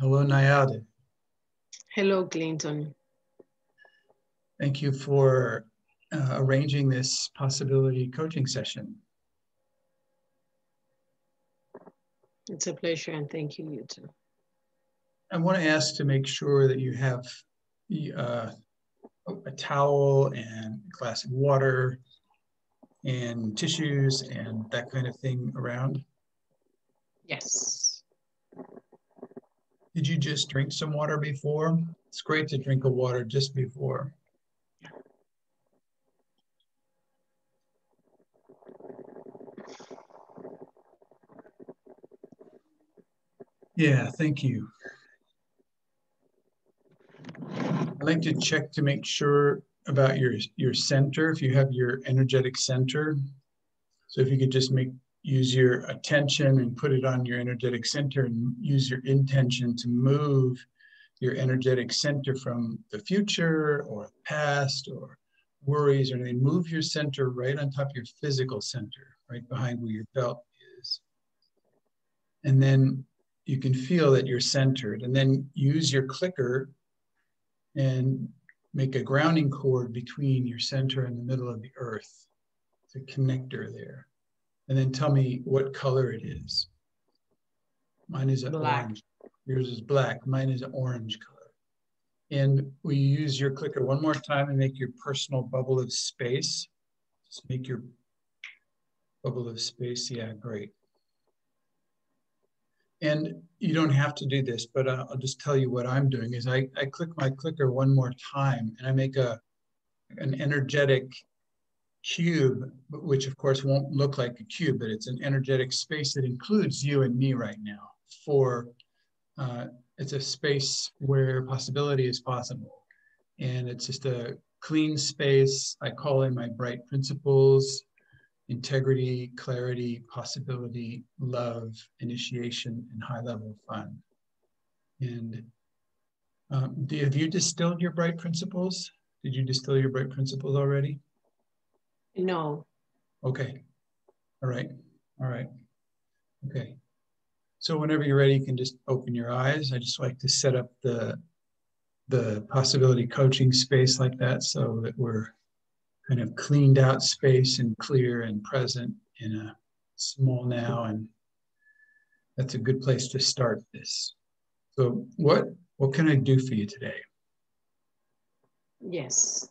Hello, Nayade. Hello, Clinton. Thank you for arranging this possibility coaching session. It's a pleasure, and thank you, you too. I want to ask to make sure that you have a towel and a glass of water and tissues and that kind of thing around. Yes. Did you just drink some water before? It's great to drink a water just before. Yeah, thank you. I like to check to make sure about your center, if you have your energetic center. So if you could just use your attention and put it on your energetic center and use your intention to move your energetic center from the future or past or worries or anything. Move your center right on top of your physical center, right behind where your belt is. And then you can feel that you're centered, and then use your clicker and make a grounding cord between your center and the middle of the earth. It's a connector there. And then tell me what color it is. Mine is an orange. Yours is black. Mine is an orange color. And we use your clicker one more time and make your personal bubble of space. Just make your bubble of space. Yeah, great. And you don't have to do this, but I'll just tell you what I'm doing is I click my clicker one more time and I make an energetic cube, which of course won't look like a cube, but it's an energetic space that includes you and me right now. It's a space where possibility is possible. And it's just a clean space. I call in my bright principles: integrity, clarity, possibility, love, initiation, and high level fun. And have you distilled your bright principles? Did you distill your bright principles already? No. Okay. All right. All right. Okay. So whenever you're ready, you can just open your eyes. I just like to set up the possibility coaching space like that so that we're kind of cleaned out space and clear and present in a small now. And that's a good place to start this. So what can I do for you today? Yes.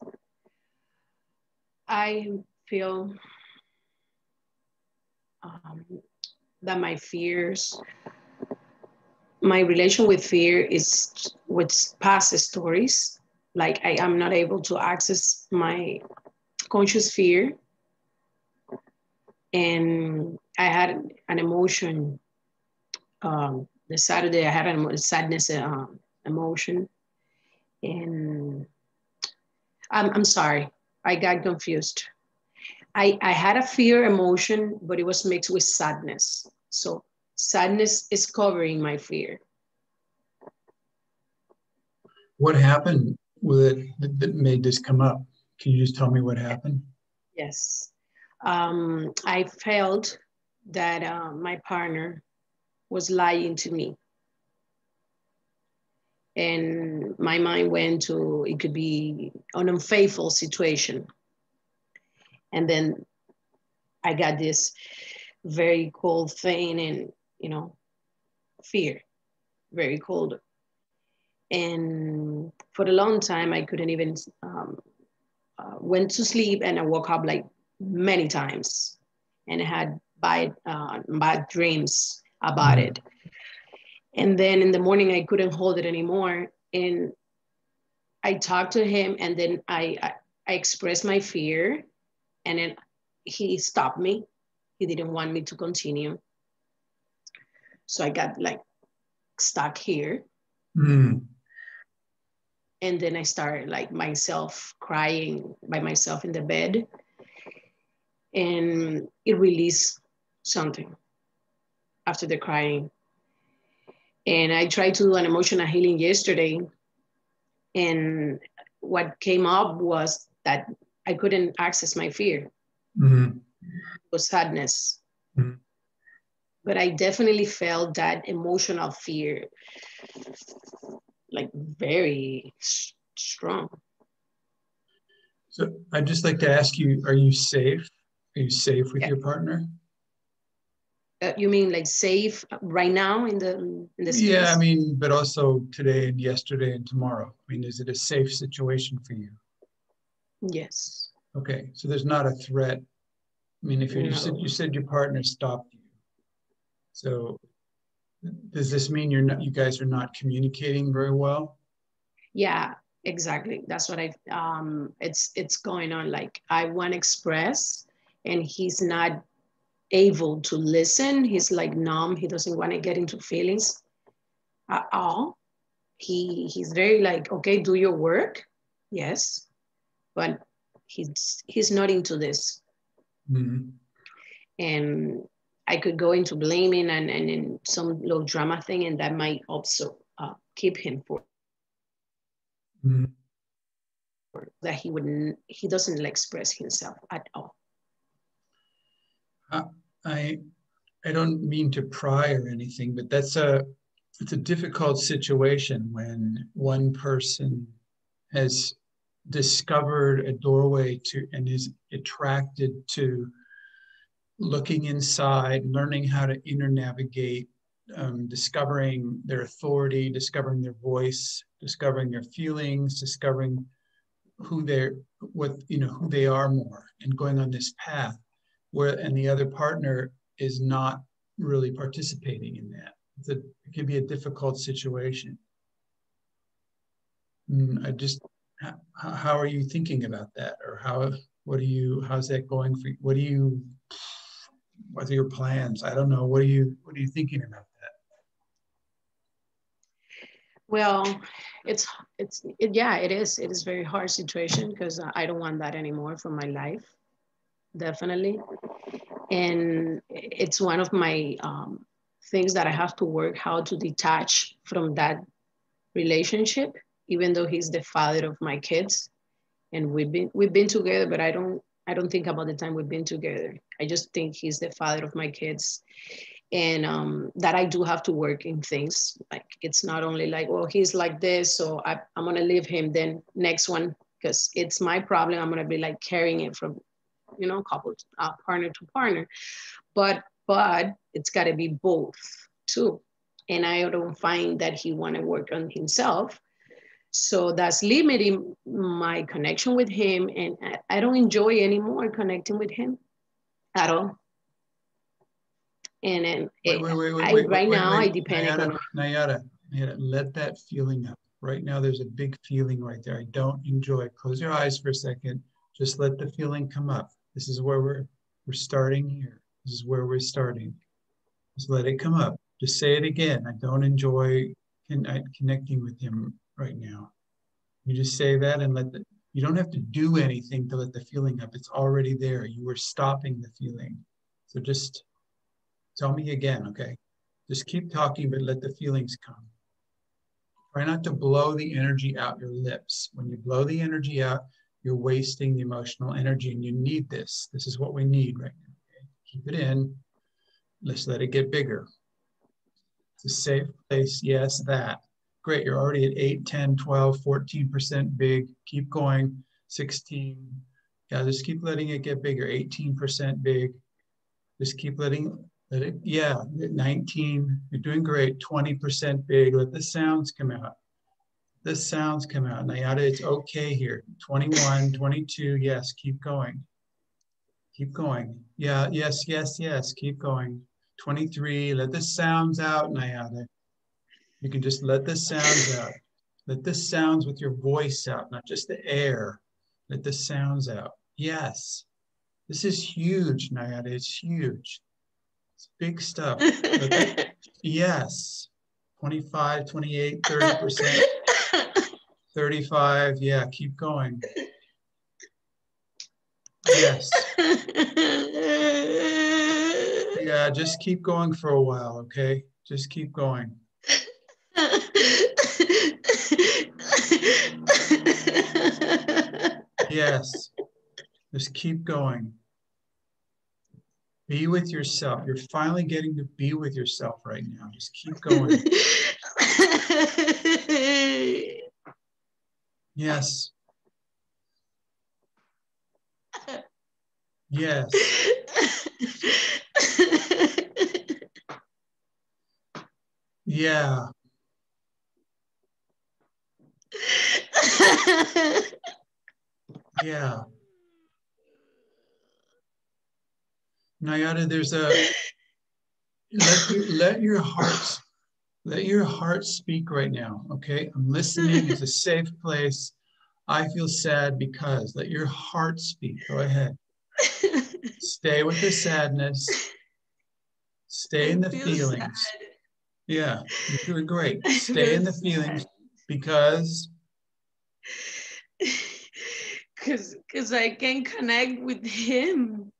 I feel that my relation with fear is with past stories. Like I am not able to access my conscious fear. And I had an emotion. The Saturday I had a sadness emotion. And I'm sorry, I got confused. I had a fear emotion, but it was mixed with sadness. So sadness is covering my fear. What happened with it that made this come up? Can you just tell me what happened? Yes. I felt that my partner was lying to me. And my mind went to, it could be an unfaithful situation. And then I got this very cold thing and, fear, very cold. And for a long time, I couldn't even went to sleep, and I woke up like many times, and I had bad dreams about it. And then in the morning, I couldn't hold it anymore. And I talked to him, and then I expressed my fear, and then he stopped me. He didn't want me to continue. So I got like stuck here. And then I started like myself crying by myself in the bed, and it released something after the crying. And I tried to do an emotional healing yesterday, and what came up was that I couldn't access my fear. It was sadness. but I definitely felt that emotional fear, like very strong. So I'd just like to ask you, are you safe? Are you safe with Yeah. your partner? You mean like safe right now in the space? Yeah, I mean, but also today and yesterday and tomorrow. I mean, is it a safe situation for you? Yes. Okay, so there's not a threat. I mean, if you said your partner stopped you, so does this mean you guys are not communicating very well? Yeah, exactly. That's what it's going on. Like I want to express and he's not able to listen. He's like numb. He doesn't want to get into feelings at all. He's very like, okay, do your work. Yes. But he's not into this. Mm-hmm. And I could go into blaming and in some low drama thing, and that might also keep him for Mm-hmm. that he doesn't express himself at all. I I don't mean to pry or anything, but it's a difficult situation when one person has discovered a doorway to and is attracted to looking inside, learning how to inner navigate, discovering their authority, discovering their voice, discovering their feelings, discovering who they are more, and going on this path and the other partner is not really participating in that. It can be a difficult situation. How are you thinking about that? Or how's that going for you? What are your plans? I don't know. What are you thinking about that? Well, yeah, it is. It is very hard situation because I don't want that anymore for my life, definitely. And it's one of my things that I have to work how to detach from that relationship, even though he's the father of my kids, and we've been together, but I don't think about the time we've been together. I just think he's the father of my kids, and that I do have to work in things. Like it's not only like, well, he's like this, so I'm gonna leave him. Then next one, because it's my problem, I'm gonna be like carrying it from, couple partner to partner. But it's got to be both too. And I don't find that he want to work on himself. So that's limiting my connection with him. And I don't enjoy anymore connecting with him at all. And then right now I depend on. Nayara, let that feeling up. Right now, there's a big feeling right there. I don't enjoy it. Close your eyes for a second. Just let the feeling come up. This is where we're starting here. This is where we're starting. Just let it come up. Just say it again. I don't enjoy connecting with him right now. You just say that and you don't have to do anything to let the feeling up. It's already there. You were stopping the feeling. So just tell me again, okay? Just keep talking, but let the feelings come. Try not to blow the energy out your lips. When you blow the energy out, you're wasting the emotional energy, and you need this. This is what we need right now. Okay? Keep it in. Let's let it get bigger. It's a safe place. Yes, that. Great. You're already at 8, 10, 12, 14% big. Keep going. 16. Yeah, just keep letting it get bigger. 18% big. Just keep let it, yeah, 19. You're doing great. 20% big. Let the sounds come out. The sounds come out. Nayara, it's okay here. 21, 22. Yes, keep going. Keep going. Yeah, yes, yes, yes. Keep going. 23. Let the sounds out, Nayara. You can just let the sounds out. Let the sounds with your voice out, not just the air. Let the sounds out. Yes. This is huge, Nayara. It's huge. It's big stuff. Yes. 25, 28, 30%, 35. Yeah, keep going. Yes. Yeah, just keep going for a while, okay? Just keep going. Yes. Just keep going. Be with yourself. You're finally getting to be with yourself right now. Just keep going. Yes. Yes. Yeah. Yeah. Nayada, there's a let your heart speak right now. Okay. I'm listening. It's a safe place. I feel sad because let your heart speak. Go ahead. Stay with the sadness. Stay in the feelings. Sad. Yeah, you're doing great. I Stay feel in the feelings sad. because Because I can connect with him.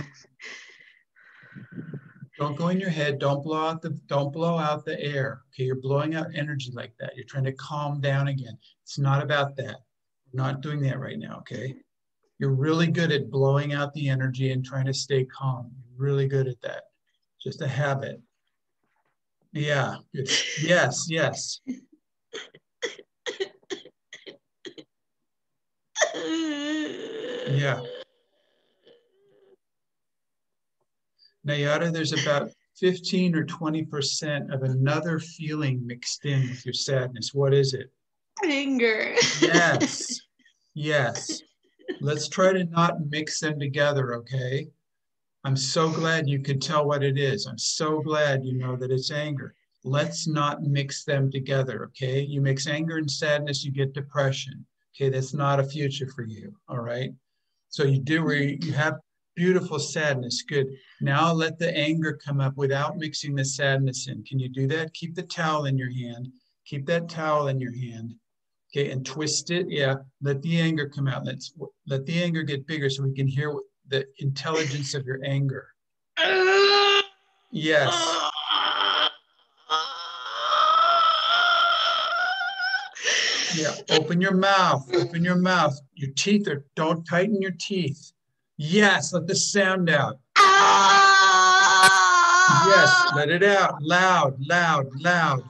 Don't go in your head. Don't blow out the air. Okay, you're blowing out energy like that. You're trying to calm down again. It's not about that. We're not doing that right now, okay? You're really good at blowing out the energy and trying to stay calm. You're really good at that. Just a habit. Yeah. Yes, yes. Yeah. Nayada, there's about 15 or 20% of another feeling mixed in with your sadness. What is it? Anger. Yes. Yes. Let's try to not mix them together, okay? I'm so glad you could tell what it is. I'm so glad you know that it's anger. Let's not mix them together, okay? You mix anger and sadness, you get depression. Okay, that's not a future for you, all right? So you do where you have beautiful sadness. Good. Now let the anger come up without mixing the sadness in. Can you do that? Keep the towel in your hand. Keep that towel in your hand. Okay, and twist it. Yeah. Let the anger come out. Let the anger get bigger so we can hear the intelligence of your anger. Yes. Yeah. Open your mouth. Open your mouth. Your teeth are, don't tighten your teeth. Yes. Let the sound out. Yes. Let it out. Loud, loud, loud.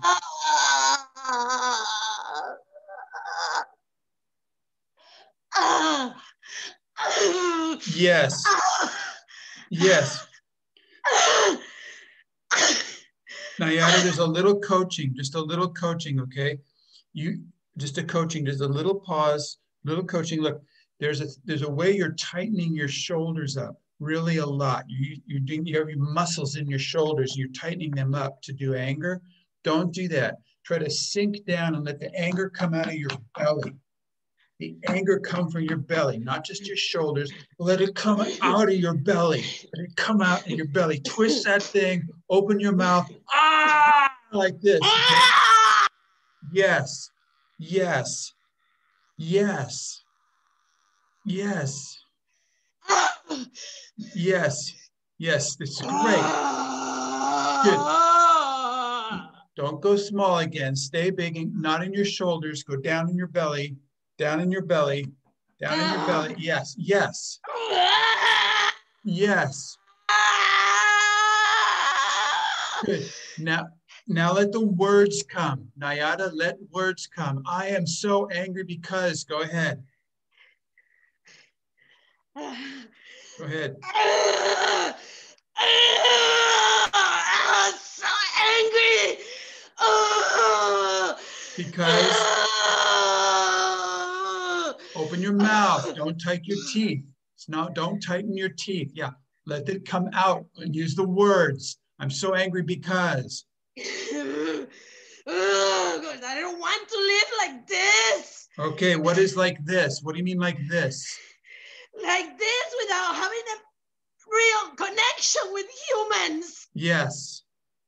Yes. Yes. Nayada, there's a little coaching, just a little coaching, okay? You just a coaching, just a little pause, little coaching. Look, there's a way you're tightening your shoulders up really a lot. You have your muscles in your shoulders, you're tightening them up to do anger. Don't do that. Try to sink down and let the anger come out of your belly. The anger come from your belly, not just your shoulders. Let it come out of your belly. Let it come out of your belly. Twist that thing. Open your mouth. Ah, like this. Okay? Yes. Yes. Yes. Yes. Yes. Yes. This is great. Good. Don't go small again. Stay big and not in your shoulders. Go down in your belly. Down in your belly. Down in your belly. Yes. Yes. Yes. Good. Now let the words come. Nayada, let words come. I am so angry because. Go ahead. Go ahead. I'm so angry. Because. Open your mouth. Don't tighten your teeth. Don't tighten your teeth. Yeah. Let it come out and use the words. I'm so angry because. Gosh, I don't want to live like this. Okay, what is like this? What do you mean like this? Like this without having a real connection with humans. Yes.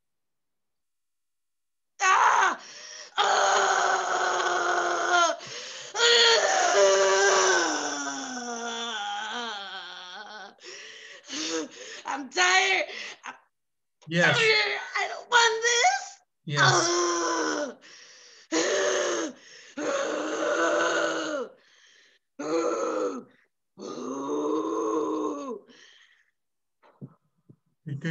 I'm tired. Yes. I don't want this. Yes.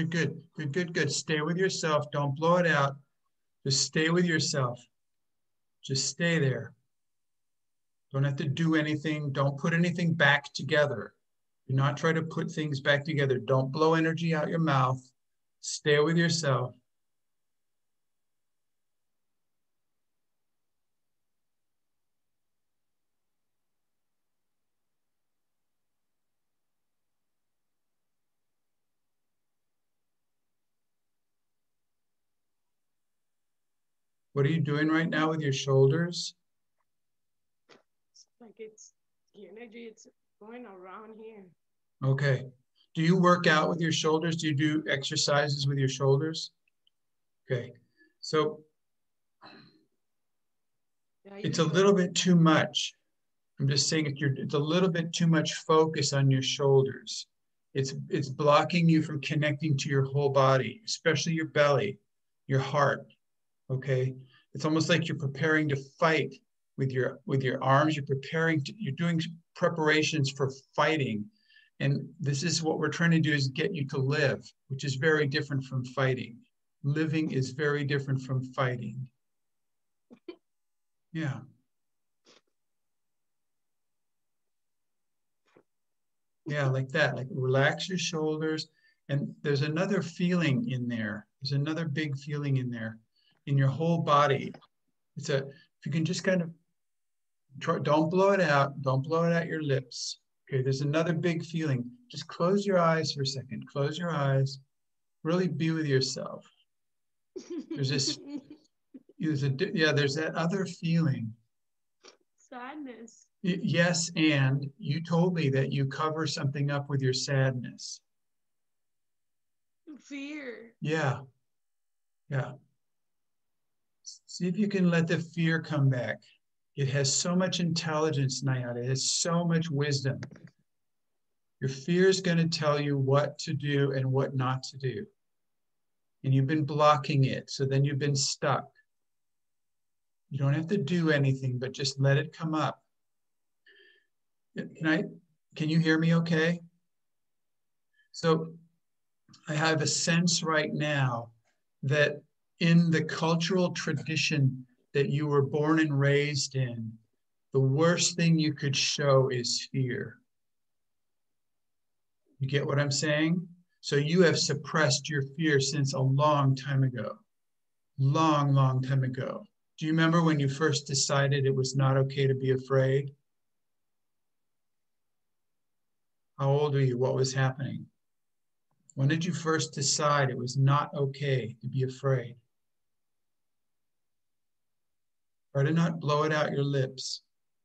Good, good, good, good, good. Stay with yourself. Don't blow it out. Just stay with yourself. Just stay there. Don't have to do anything. Don't put anything back together. Do not try to put things back together. Don't blow energy out your mouth. Stay with yourself. What are you doing right now with your shoulders? It's like it's the energy, it's going around here. Okay. Do you work out with your shoulders? Do you do exercises with your shoulders? Okay. So Yeah, I it's do, a but little bit too much. I'm just saying it's a little bit too much focus on your shoulders. It's blocking you from connecting to your whole body, especially your belly, your heart. Okay. It's almost like you're preparing to fight with your arms. You're doing preparations for fighting. And this is what we're trying to do, is get you to live, which is very different from fighting. Living is very different from fighting. Yeah. Yeah, like that. Like relax your shoulders. And there's another feeling in there. There's another big feeling in there in your whole body. If you can just kind of try, don't blow it out. Don't blow it out your lips. Okay, there's another big feeling. Just close your eyes for a second. Close your eyes. Really be with yourself. There's this, there's that other feeling. sadness. Yes, and you told me that you cover something up with your sadness. Fear. Yeah, yeah. See if you can let the fear come back. It has so much intelligence, Nayada. It has so much wisdom. Your fear is going to tell you what to do and what not to do. And you've been blocking it, so then you've been stuck. You don't have to do anything, but just let it come up. Can you hear me okay? So I have a sense right now that in the cultural tradition that you were born and raised in, the worst thing you could show is fear. You get what I'm saying? So you have suppressed your fear since a long time ago. Long, long time ago. Do you remember when you first decided it was not okay to be afraid? How old were you? What was happening? When did you first decide it was not okay to be afraid? Try to not blow it out your lips.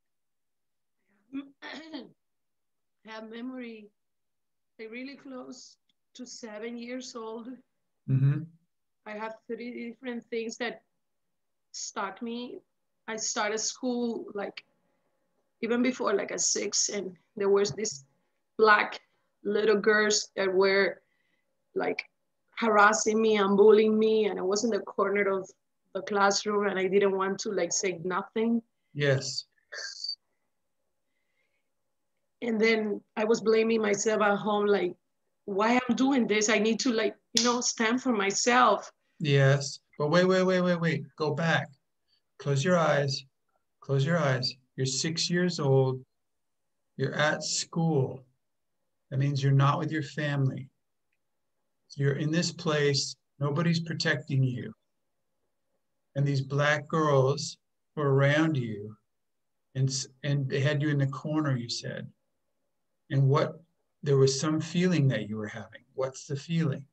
I have memory, like really close to 7 years old. Mm-hmm. I have 3 different things that stuck me. I started school like even before like at 6, and there was this black little girls that were like harassing me and bullying me, and I was in the corner of the classroom and I didn't want to like say nothing. Yes. And then I was blaming myself at home, like, why I'm doing this? I need to like, stand for myself. Yes. But wait. Go back. Close your eyes. Close your eyes. You're 6 years old. You're at school. That means you're not with your family. So you're in this place. Nobody's protecting you. And these black girls were around you, and they had you in the corner, you said. And there was some feeling that you were having. What's the feeling?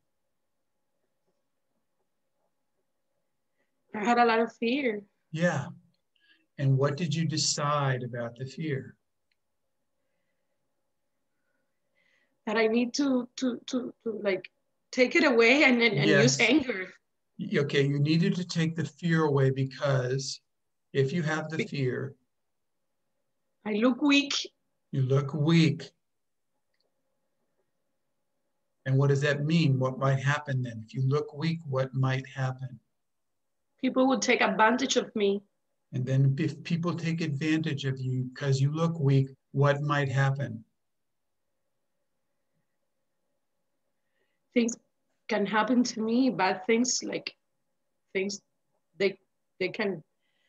I had a lot of fear Yeah. And what did you decide about the fear? that I need to like take it away and use Yes. anger. Okay, you needed to take the fear away because if you have the fear, I look weak. you look weak. And what does that mean? What might happen then? If you look weak, what might happen? People would take advantage of me. And then if people take advantage of you because you look weak, what might happen? Things can happen to me, bad things, like things they can,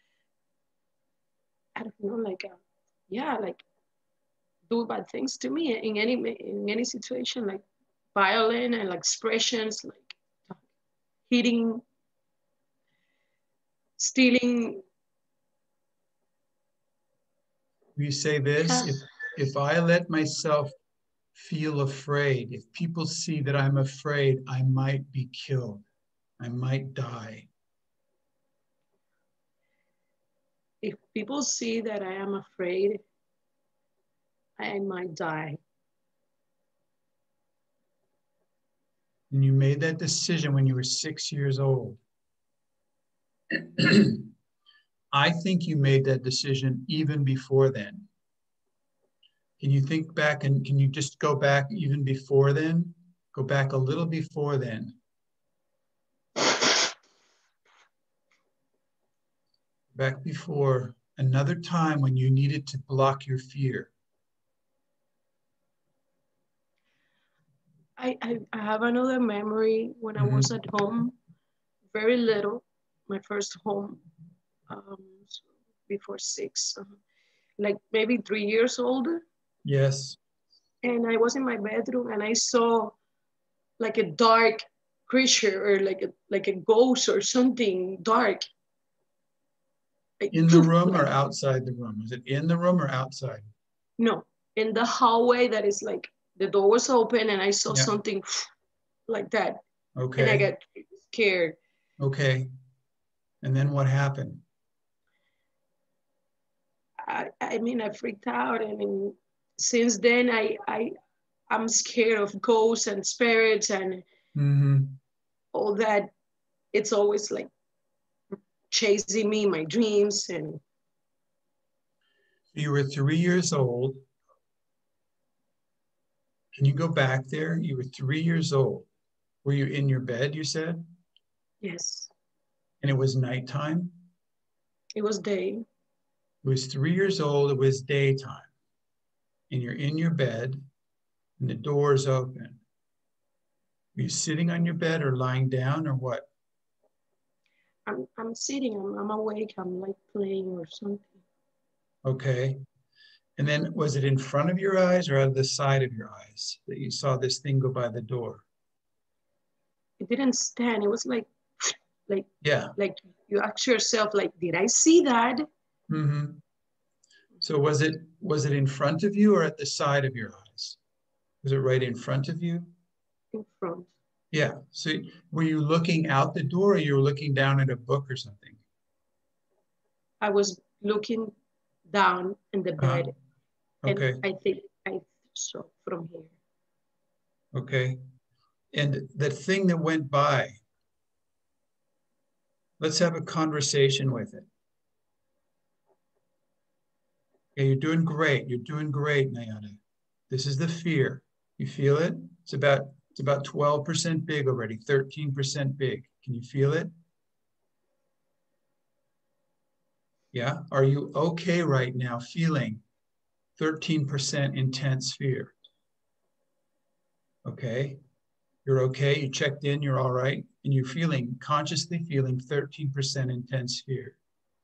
I don't know, like yeah, like do bad things to me in any situation, like violent and like expressions, like hitting, stealing. You say this, Yeah. if I let myself feel afraid, if people see that I'm afraid, I might be killed. I might die. If people see that I am afraid, I might die. And you made that decision when you were 6 years old. I think you made that decision even before then. Can you think back and can you just go back even before then? Go back a little before then. Back before another time when you needed to block your fear. I have another memory when I was at home, very little, my first home, um, before 6, like maybe 3 years old. Yes. And I was in my bedroom and I saw like a dark creature or like a ghost or something dark. Like, In the room or like outside the room? Was it in the room or outside? no, in the hallway that is like the door was open and I saw Yeah. something like that. And I Okay. got scared. Okay. And then what happened? I mean, I freaked out, and since then, I'm scared of ghosts and spirits and Mm-hmm. all that. It's always like chasing me, my dreams, and You were 3 years old. Can you go back there? You were 3 years old. Were you in your bed, you said? yes, And it was nighttime? it was day. It was 3 years old. It was daytime. And you're in your bed and the door is open. Are you sitting on your bed or lying down or what? I'm sitting. I'm awake. I'm like playing or something. Okay. And then was it in front of your eyes or out of the side of your eyes that you saw this thing go by the door? It didn't stand. It was like Yeah. like you ask yourself, like, did I see that? Mm-hmm. So was it in front of you or at the side of your eyes? Was it right in front of you? In front. Yeah. So were you looking out the door or you were looking down at a book or something? I was looking down in the Uh-huh. bed, and Okay. I think I saw from here. Okay. And the thing that went by, let's have a conversation with it. Okay, you're doing great. You're doing great, Nayana. This is the fear. You feel it? It's about 12% big already, 13% big. Can you feel it? Yeah. Are you okay right now feeling 13% intense fear? Okay. You're okay. You checked in. You're all right. And you're consciously feeling 13% intense fear.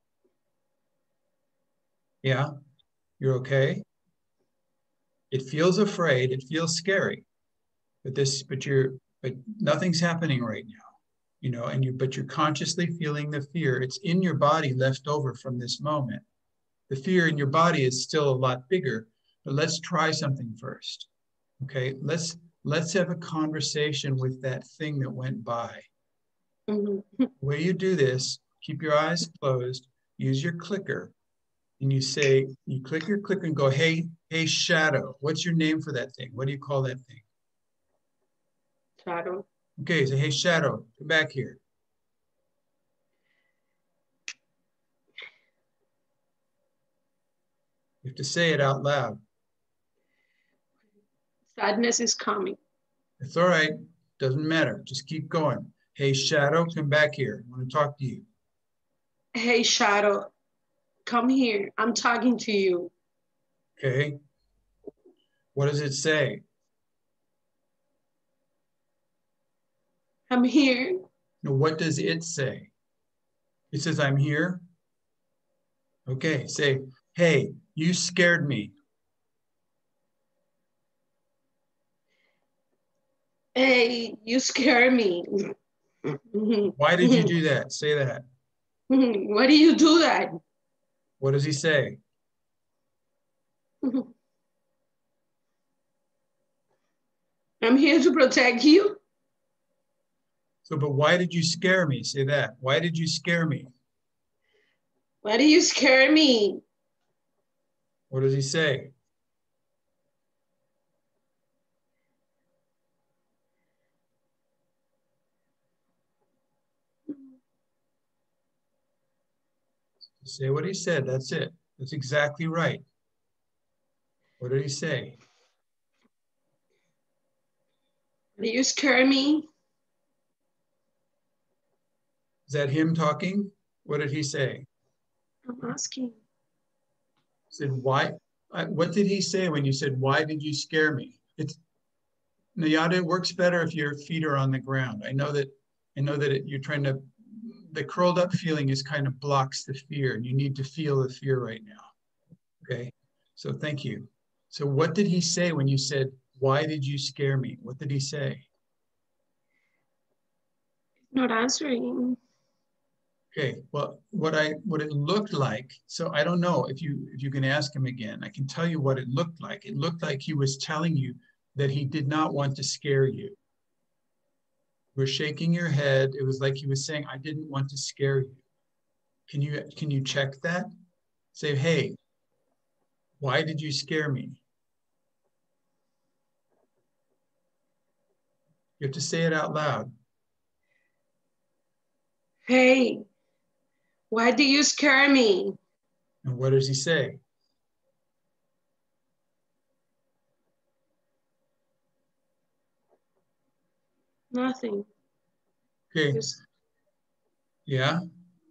Yeah. You're okay. It feels afraid. It feels scary. But nothing's happening right now, but you're consciously feeling the fear. It's in your body left over from this moment. The fear in your body is still a lot bigger, but let's try something first. Okay, let's have a conversation with that thing that went by. Mm-hmm. The way you do this, keep your eyes closed, use your clicker, and you click your clicker and go, hey, shadow, what's your name for that thing? What do you call that thing? Shadow. Okay, say, hey, shadow, come back here. You have to say it out loud. Sadness is coming. It's all right. Doesn't matter. Just keep going. Hey, shadow, come back here. I want to talk to you. Hey, Shadow, come here. I'm talking to you. Okay. What does it say? I'm here. Now, what does it say? It says, I'm here. Okay, say, hey, you scared me. Hey, you scare me. Why did you do that? Say that. Why do you do that? What does he say? I'm here to protect you. So, but why did you scare me? Say that. Why did you scare me? Why do you scare me? What does he say? Say what he said. That's it. That's exactly right. What did he say? Why do you scare me? Is that him talking? What did he say? I'm asking. He said, why? What did he say when you said, why did you scare me? It's Nayada, it works better if your feet are on the ground. You're trying to, the curled up feeling is kind of blocks the fear, and you need to feel the fear right now. Okay. So thank you. So what did he say when you said, why did you scare me? What did he say? Not answering. Okay, well, what it looked like, so I don't know if you can ask him again. I can tell you what it looked like. It looked like he was telling you that he did not want to scare you. You were shaking your head. It was like he was saying, I didn't want to scare you. Can you check that? Say, hey, why did you scare me? You have to say it out loud. Hey, why do you scare me? And what does he say? Nothing. Okay. Just, Yeah.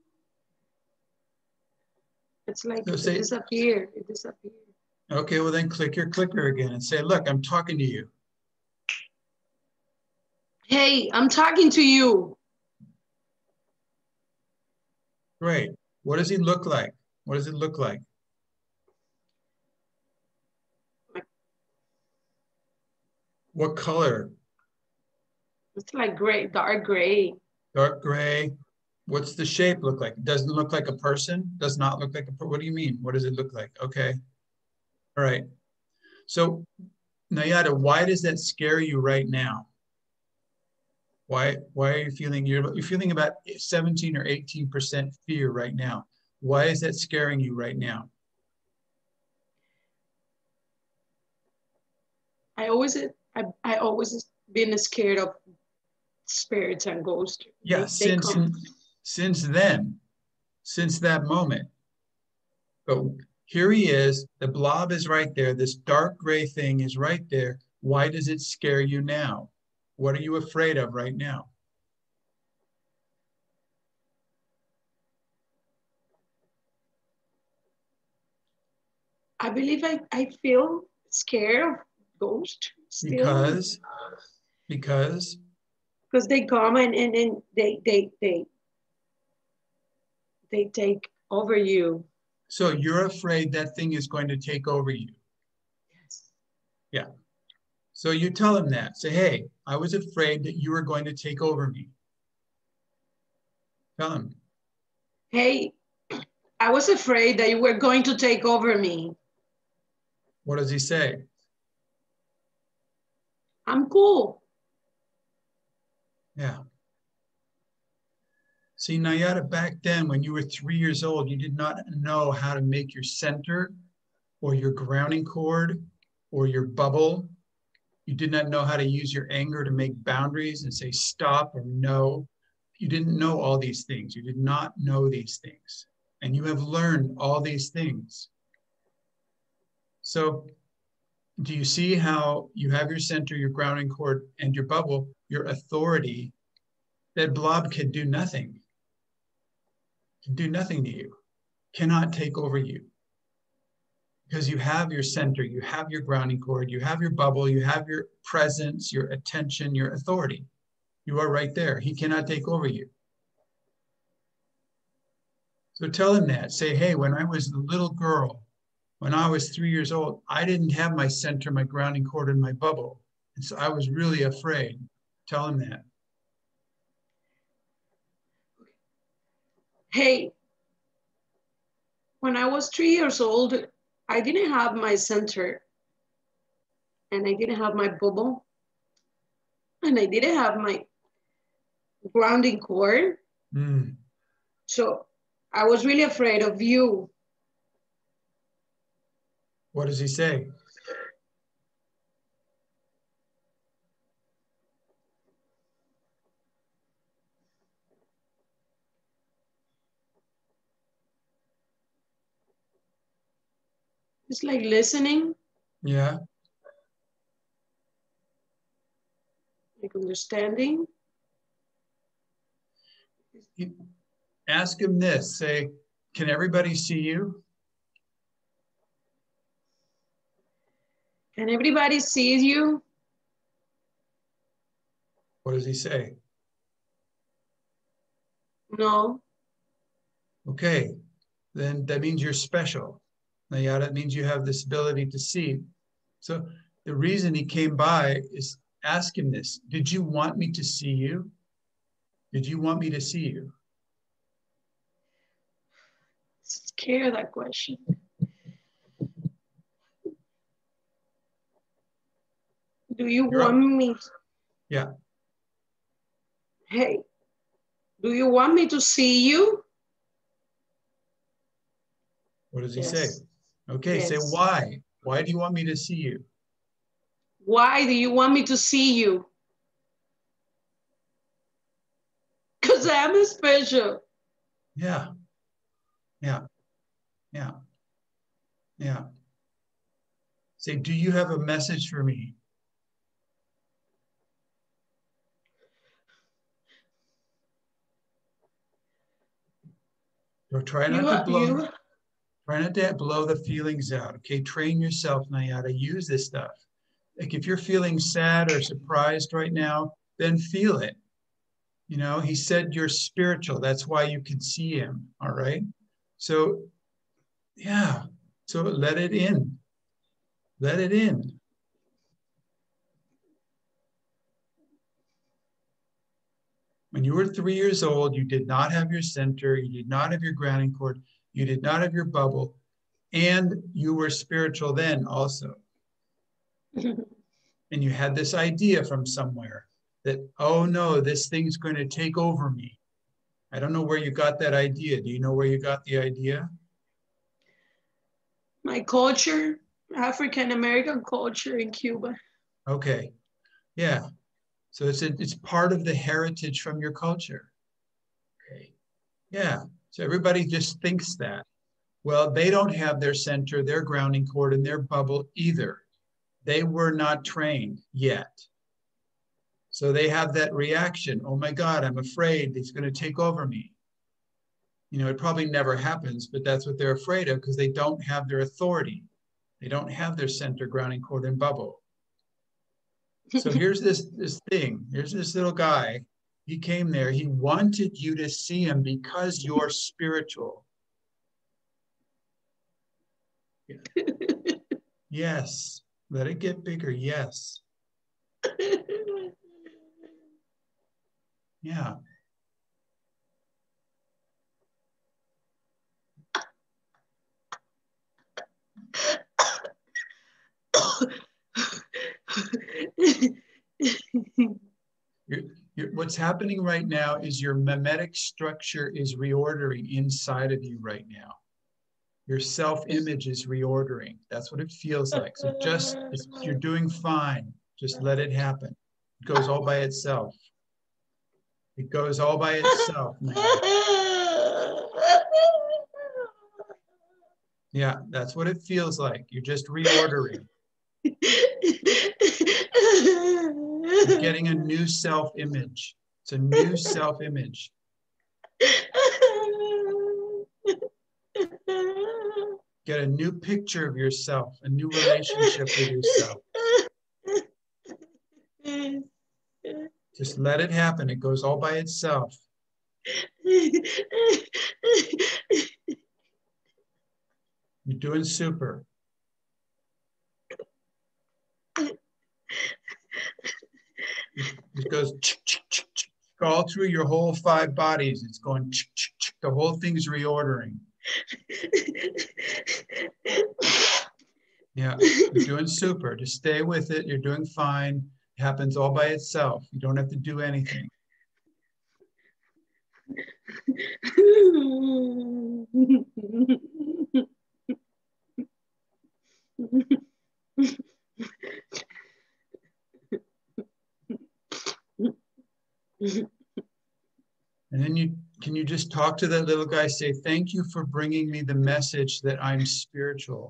it's like So it say, disappeared. It disappeared. okay, well then click your clicker again and say, look, I'm talking to you. Hey, I'm talking to you. Great. What does he look like? What does it look like? What color? It's like gray, dark gray. Dark gray. What's the shape look like? It doesn't look like a person? Does not look like a person? What do you mean? What does it look like? Okay. All right. So Nayada, why does that scare you right now? Why are you feeling you're feeling about 17 or 18% fear right now? Why is that scaring you right now? I always I always been scared of spirits and ghosts. Yeah, They come. since then, since that moment. But here he is, the blob is right there, this dark gray thing is right there. Why does it scare you now? What are you afraid of right now? I believe I feel scared of ghosts still Because because because they come and they take over you. so you're afraid that thing is going to take over you. Yes. Yeah. So you tell him that. Say, hey, I was afraid that you were going to take over me. Tell him. Hey, I was afraid that you were going to take over me. What does he say? I'm cool. Yeah. See, Nayada, back then when you were 3 years old, you did not know how to make your center or your grounding cord or your bubble. You did not know how to use your anger to make boundaries and say stop or no. You didn't know all these things. You did not know these things. And you have learned all these things. So do you see how you have your center, your grounding cord, and your bubble, your authority? That blob can do nothing, can do nothing to you, cannot take over you. Because you have your center, you have your grounding cord, you have your bubble, you have your presence, your attention, your authority. You are right there. He cannot take over you. So tell him that. Say, hey, when I was a little girl, when I was 3 years old, I didn't have my center, my grounding cord, and my bubble. And so I was really afraid. Tell him that. Hey, when I was 3 years old, I didn't have my center, and I didn't have my bubble, and I didn't have my grounding cord. Mm. So I was really afraid of you. What does he say? It's like listening, Yeah. like understanding. Ask him this. Say, can everybody see you? Can everybody see you? What does he say? No. Okay, then that means you're special. Now, yeah, that means you have this ability to see. So the reason he came by is ask him this. Did you want me to see you? Did you want me to see you? Scared of that question. Do you You're want up. me? Yeah. Hey, do you want me to see you? What does he say? Yes. Okay, say Yes. why. Why do you want me to see you? Why do you want me to see you? Because I'm special. Yeah. Yeah. Yeah. Yeah. Say, do you have a message for me? So try not to blow. Try not to blow the feelings out. Okay, train yourself, Nayada. Use this stuff. Like if you're feeling sad or surprised right now, then feel it. You know, he said you're spiritual. That's why you can see him. All right. So, yeah. So let it in. Let it in. When you were 3 years old, you did not have your center, you did not have your grounding cord, you did not have your bubble, and you were spiritual then also. And you had this idea from somewhere that, oh no, this thing's going to take over me. I don't know where you got that idea. Do you know where you got the idea? My culture, African American culture in Cuba. Okay. Yeah. So it's part of the heritage from your culture. Okay. Yeah. So everybody just thinks that. Well, they don't have their center, their grounding cord, and their bubble either. They were not trained yet. So they have that reaction. Oh my God, I'm afraid it's going to take over me. You know, it probably never happens, but that's what they're afraid of because they don't have their authority. They don't have their center, grounding cord, and bubble. So here's this thing. Here's this little guy. He came there. He wanted you to see him because you're spiritual. Yeah. Yes. Let it get bigger. Yes. Yeah. What's happening right now is your mimetic structure is reordering inside of you right now. Your self-image is reordering. That's what it feels like. So you're doing fine. Just let it happen. It goes all by itself. It goes all by itself, man. Yeah, that's what it feels like. You're just reordering. You're getting a new self-image. It's a new self-image. Get a new picture of yourself, a new relationship with yourself. Just let it happen. It goes all by itself. You're doing super. It goes all through your whole 5 bodies. It's going, the whole thing's reordering. Yeah, you're doing super. Just stay with it. You're doing fine. It happens all by itself. You don't have to do anything. And then can you just talk to that little guy, say, thank you for bringing me the message that I'm spiritual.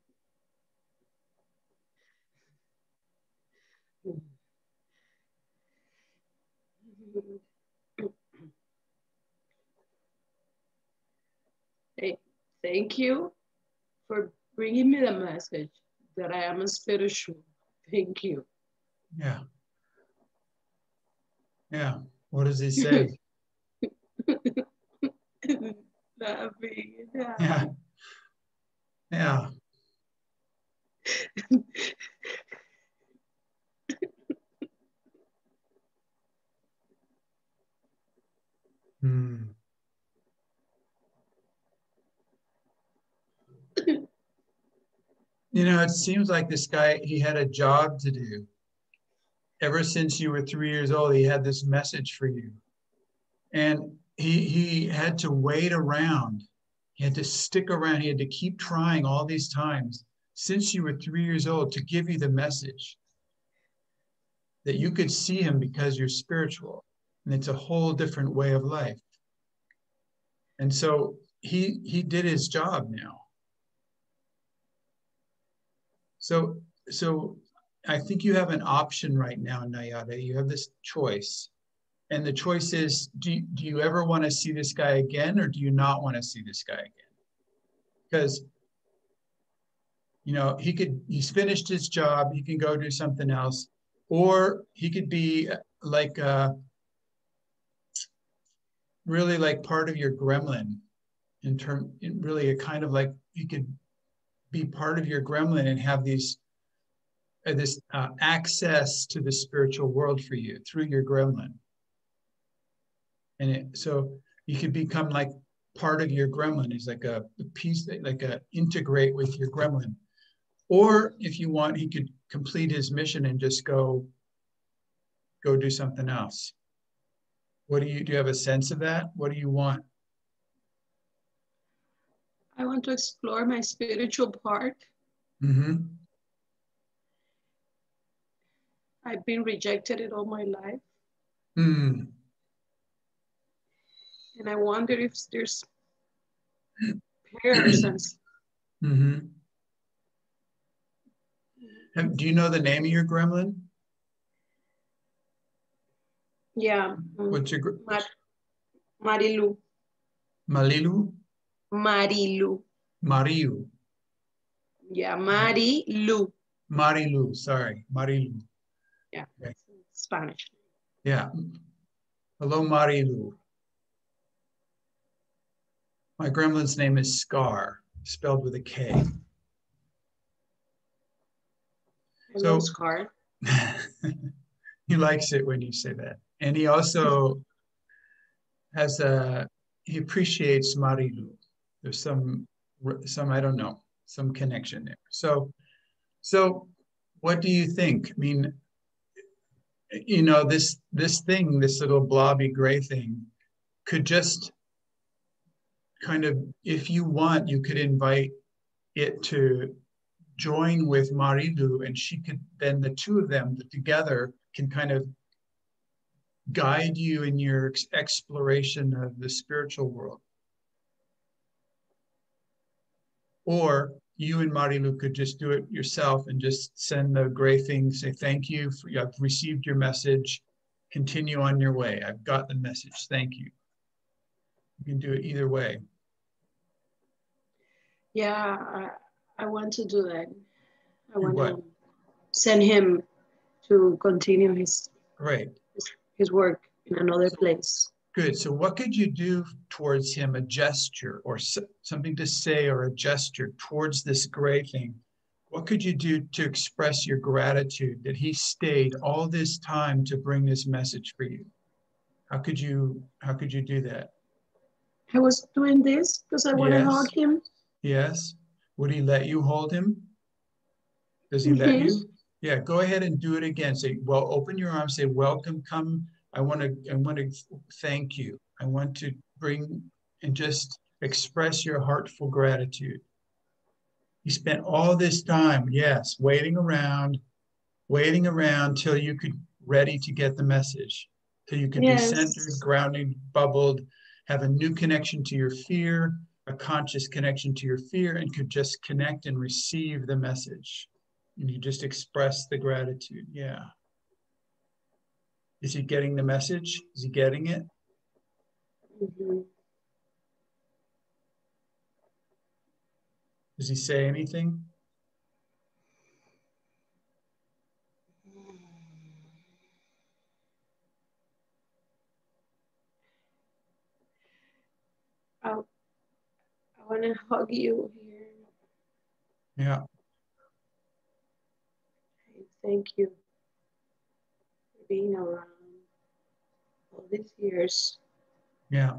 Thank you for bringing me the message that I am a spiritual. Thank you. Yeah. Yeah. What does he say? Laughing. Yeah. Yeah. Hmm. You know, it seems like this guy, he had a job to do. Ever since you were 3 years old, he had this message for you. And he had to wait around. He had to stick around. He had to keep trying all these times since you were 3 years old to give you the message that you could see him because you're spiritual. And it's a whole different way of life. And so he did his job now. So I think you have an option right now, Nayade. You have this choice. And the choice is, do you ever want to see this guy again, or do you not want to see this guy again? Because, you know, he's finished his job, he can go do something else, or he could be like really like part of your gremlin really a kind of like, he could be part of your gremlin and have this access to the spiritual world for you through your gremlin. And so you could become like part of your gremlin. Is like a piece that integrate with your gremlin. Or if you want, he could complete his mission and just go do something else. Do you have a sense of that? What do you want? I want to explore my spiritual part. Mm-hmm. I've been rejected it all my life. Mm. And I wonder if there's pairs and Mm-hmm. Do you know the name of your gremlin? Yeah. What's your Marilu. Malilu? Marilu. Mariu. Yeah, Marilu. Marilu, sorry. Marilu. Yeah, okay. Spanish. Yeah. Hello, Marilu. My gremlin's name is Scar, spelled with a K. Hello, Scar. He likes it when you say that. And he also he appreciates Marilu. There's some, I don't know, some connection there. So what do you think? I mean, you know, this little blobby gray thing could just kind of, if you want, you could invite it to join with Marilu, and she could, then the two of them together can kind of guide you in your exploration of the spiritual world. Or you and Marilu could just do it yourself and just send the gray thing, say, thank you, I've received your message, continue on your way. I've got the message, thank you. You can do it either way. Yeah, I want to do that. I want what? to send him to continue his. Great. his work in another place. Good. So what could you do towards him? A gesture or something to say, or a gesture towards this gray thing. What could you do to express your gratitude that he stayed all this time to bring this message for you? How could you do that? I was doing this because I want to hug Yes. him. Yes. Would he let you hold him? Does he let Mm-hmm. you? Yeah, go ahead and do it again. Say, well, open your arms, say, welcome, come. I want to thank you. I want to bring and just express your heartful gratitude. You spent all this time, yes, waiting around till you could ready to get the message, till you could be centered, Yes. grounded, bubbled, have a new connection to your fear, a conscious connection to your fear, and could just connect and receive the message. And you just express the gratitude. Yeah. Is he getting the message? Is he getting it? Mm-hmm. Does he say anything? I want to hug you here. Yeah. Thank you for being around all these years, Yeah.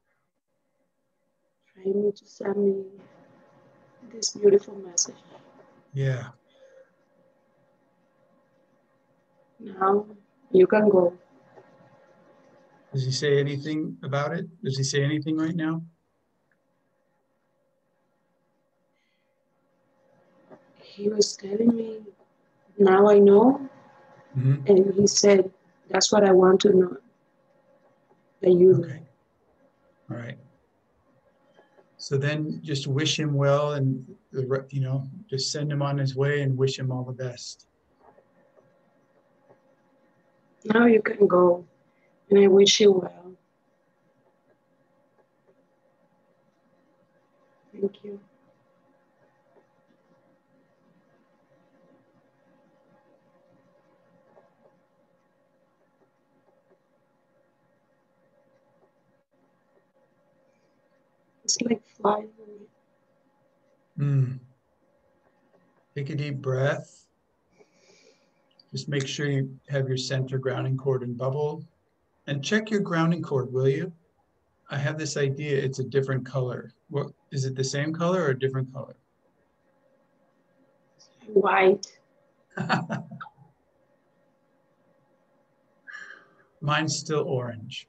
trying to send me this beautiful message. Yeah. Now you can go. Does he say anything about it? Does he say anything right now? He was telling me, now I know. Mm-hmm. And he said, that's what I want to know that you do. Okay. All right. So then just wish him well and, just send him on his way and wish him all the best. Now you can go. And I wish you well. Thank you. It's like flying away. Mm. Take a deep breath. Just make sure you have your center grounding cord and bubble. And check your grounding cord, will you? I have this idea it's a different color. What is it, the same color or a different color? White. Mine's still orange.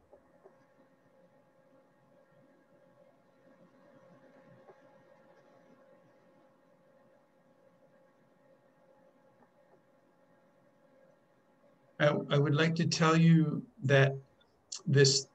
I would like to tell you that this,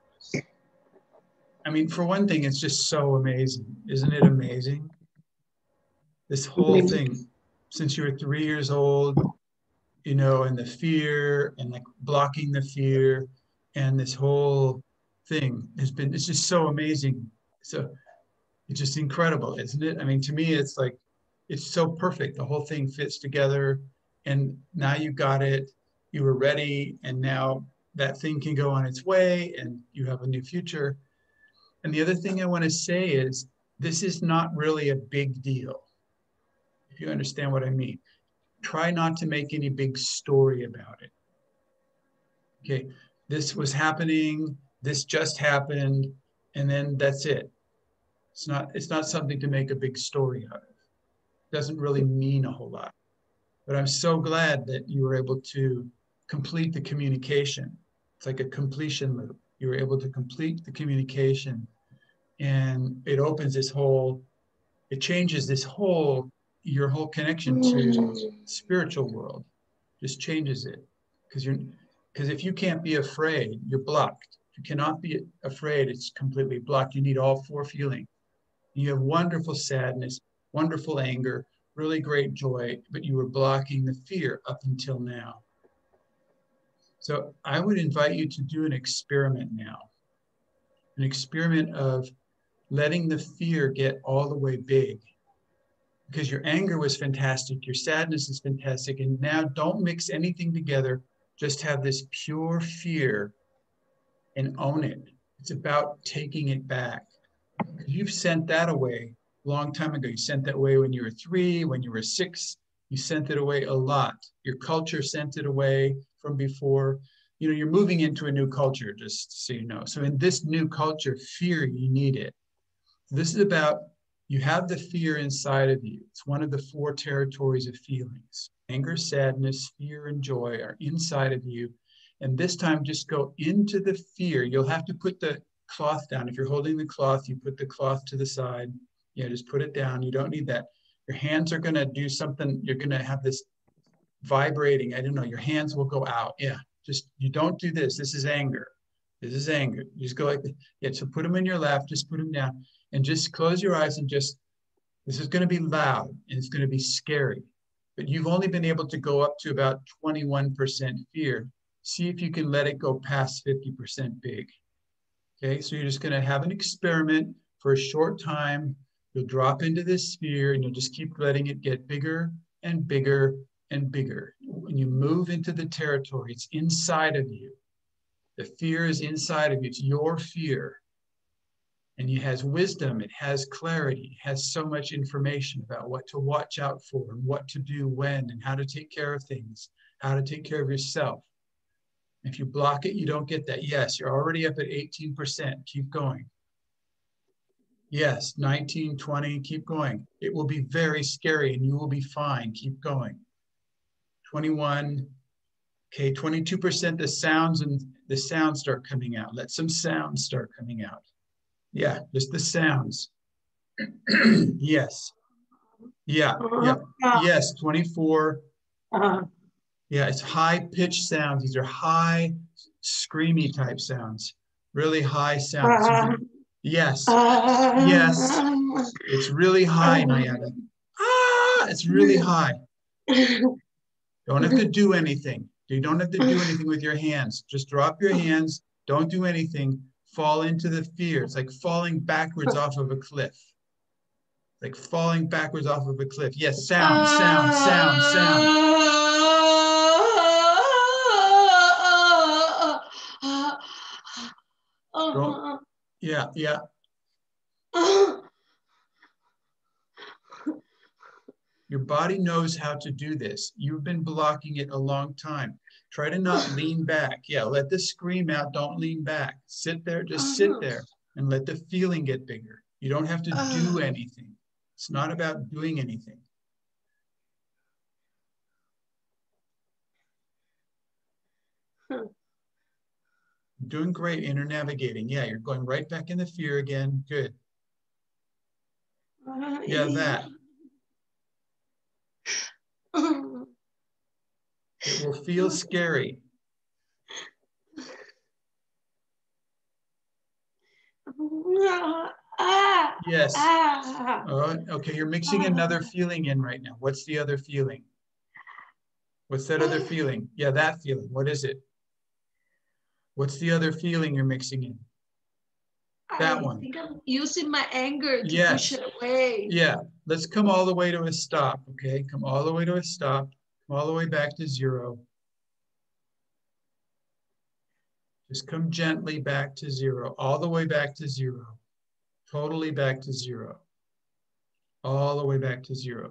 for one thing, it's just so amazing. Isn't it amazing? This whole thing, since you were 3 years old, and the fear and like blocking the fear and this whole thing it's just so amazing. So it's just incredible, isn't it? To me, it's like, it's so perfect. The whole thing fits together. And now you got it, you were ready, and now that thing can go on its way and you have a new future. And the other thing I want to say is this is not really a big deal, if you understand what I mean. Try not to make any big story about it. Okay, this was happening, this just happened, and then that's it. It's not something to make a big story out of. It doesn't really mean a whole lot. But I'm so glad that you were able to complete the communication. It's like a completion loop. You were able to complete the communication, and it changes your whole connection to spiritual world, just changes it. Because if you can't be afraid, you're blocked. If you cannot be afraid, it's completely blocked. You need all four feelings. You have wonderful sadness, wonderful anger, really great joy, but you were blocking the fear up until now. So I would invite you to do an experiment now, an experiment of letting the fear get all the way big, because your anger was fantastic, your sadness is fantastic, and now don't mix anything together. just have this pure fear and own it. It's about taking it back. You've sent that away a long time ago. You sent that away when you were 3, when you were 6. You sent it away a lot. Your culture sent it away from before. You know, you're moving into a new culture, just so you know. So in this new culture, fear, you need it. This is about, you have the fear inside of you. It's one of the 4 territories of feelings. Anger, sadness, fear, and joy are inside of you. And this time, just go into the fear. You'll have to put the cloth down. If you're holding the cloth, you put the cloth to the side. Yeah, just put it down. You don't need that. Your hands are going to do something. You're going to have this vibrating. I don't know. Your hands will go out. Yeah, just, you don't do this. This is anger. This is anger. You just go like this. Yeah, so put them in your lap. Just put them down. And just close your eyes and just, this is going to be loud and it's going to be scary. But you've only been able to go up to about 21% fear. See if you can let it go past 50% big. Okay, so you're just going to have an experiment for a short time. You'll drop into this sphere and you'll just keep letting it get bigger and bigger and bigger. When you move into the territory, it's inside of you. The fear is inside of you. It's your fear. And it has wisdom, it has clarity, it has so much information about what to watch out for and what to do when and how to take care of things, how to take care of yourself. If you block it, you don't get that. Yes, you're already up at 18%. Keep going. Yes, 19, 20, keep going. It will be very scary and you will be fine. Keep going. 21, okay, 22%, the sounds start coming out. Let some sounds start coming out. Yeah, just the sounds. Yes. Yeah. Yeah. Yes. 24. Yeah, it's high pitched sounds. These are high, screamy type sounds. Really high sounds. Yes. Yes. It's really high, Nayada. It's really high. Don't have to do anything. You don't have to do anything with your hands. Just drop your hands. Don't do anything. Fall into the fear. It's like falling backwards off of a cliff. Like falling backwards off of a cliff. Yes, sound, sound, sound, sound. Don't, yeah, yeah. Your body knows how to do this. You've been blocking it a long time. Try to not lean back. Yeah, let the scream out. Don't lean back. Sit there, just sit there and let the feeling get bigger. You don't have to do anything. It's not about doing anything. You're doing great, inner navigating. Yeah, you're going right back in the fear again. Good. Yeah, that. It will feel scary. Yes. Okay, you're mixing another feeling in right now. What's the other feeling? What's that other feeling? Yeah, that feeling. What is it? What's the other feeling you're mixing in? That one. I think I'm using my anger to push it away. Yeah, let's come all the way to a stop, okay? Come all the way to a stop. Come all the way back to 0. Just come gently back to 0, all the way back to 0. Totally back to 0. All the way back to 0.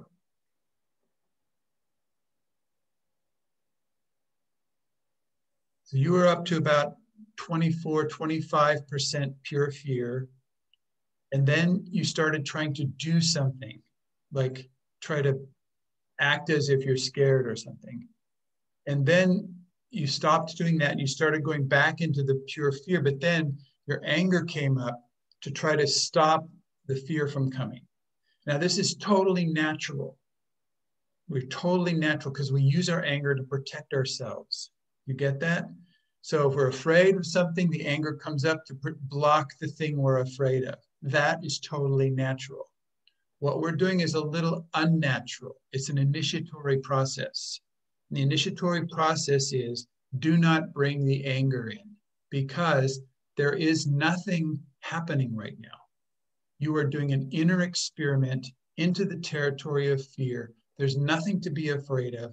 So you were up to about 24, 25% pure fear. And then you started trying to do something, like try to act as if you're scared or something. And then you stopped doing that and you started going back into the pure fear, but then your anger came up to try to stop the fear from coming. Now, this is totally natural. We're totally natural because we use our anger to protect ourselves. You get that? So if we're afraid of something, the anger comes up to block the thing we're afraid of. That is totally natural. What we're doing is a little unnatural. It's an initiatory process. The initiatory process is do not bring the anger in because there is nothing happening right now. You are doing an inner experiment into the territory of fear. There's nothing to be afraid of.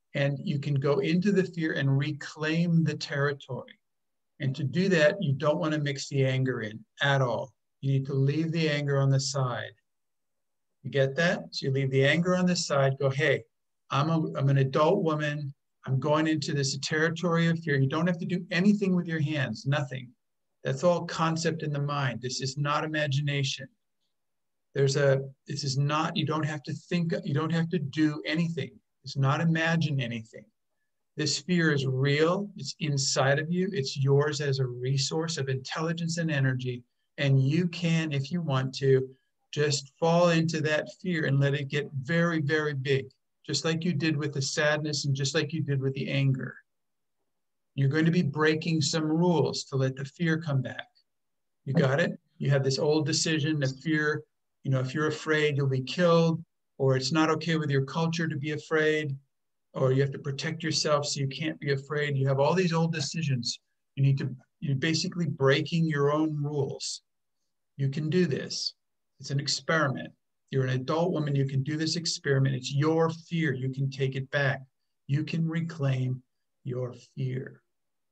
And you can go into the fear and reclaim the territory. And to do that, you don't want to mix the anger in at all. You need to leave the anger on the side. You get that? So you leave the anger on the side, go, hey, I'm an adult woman. I'm going into this territory of fear. You don't have to do anything with your hands, nothing. That's all concept in the mind. This is not imagination. This is not, you don't have to think, you don't have to do anything. It's not imagine anything. This fear is real. It's inside of you. It's yours as a resource of intelligence and energy. And you can, if you want to, just fall into that fear and let it get very, very big, just like you did with the sadness and just like you did with the anger. You're going to be breaking some rules to let the fear come back. You got it? You have this old decision of fear. You know, if you're afraid, you'll be killed, or it's not okay with your culture to be afraid, or you have to protect yourself so you can't be afraid. You have all these old decisions. You're basically breaking your own rules. You can do this. It's an experiment. You're an adult woman. You can do this experiment. It's your fear. You can take it back. You can reclaim your fear.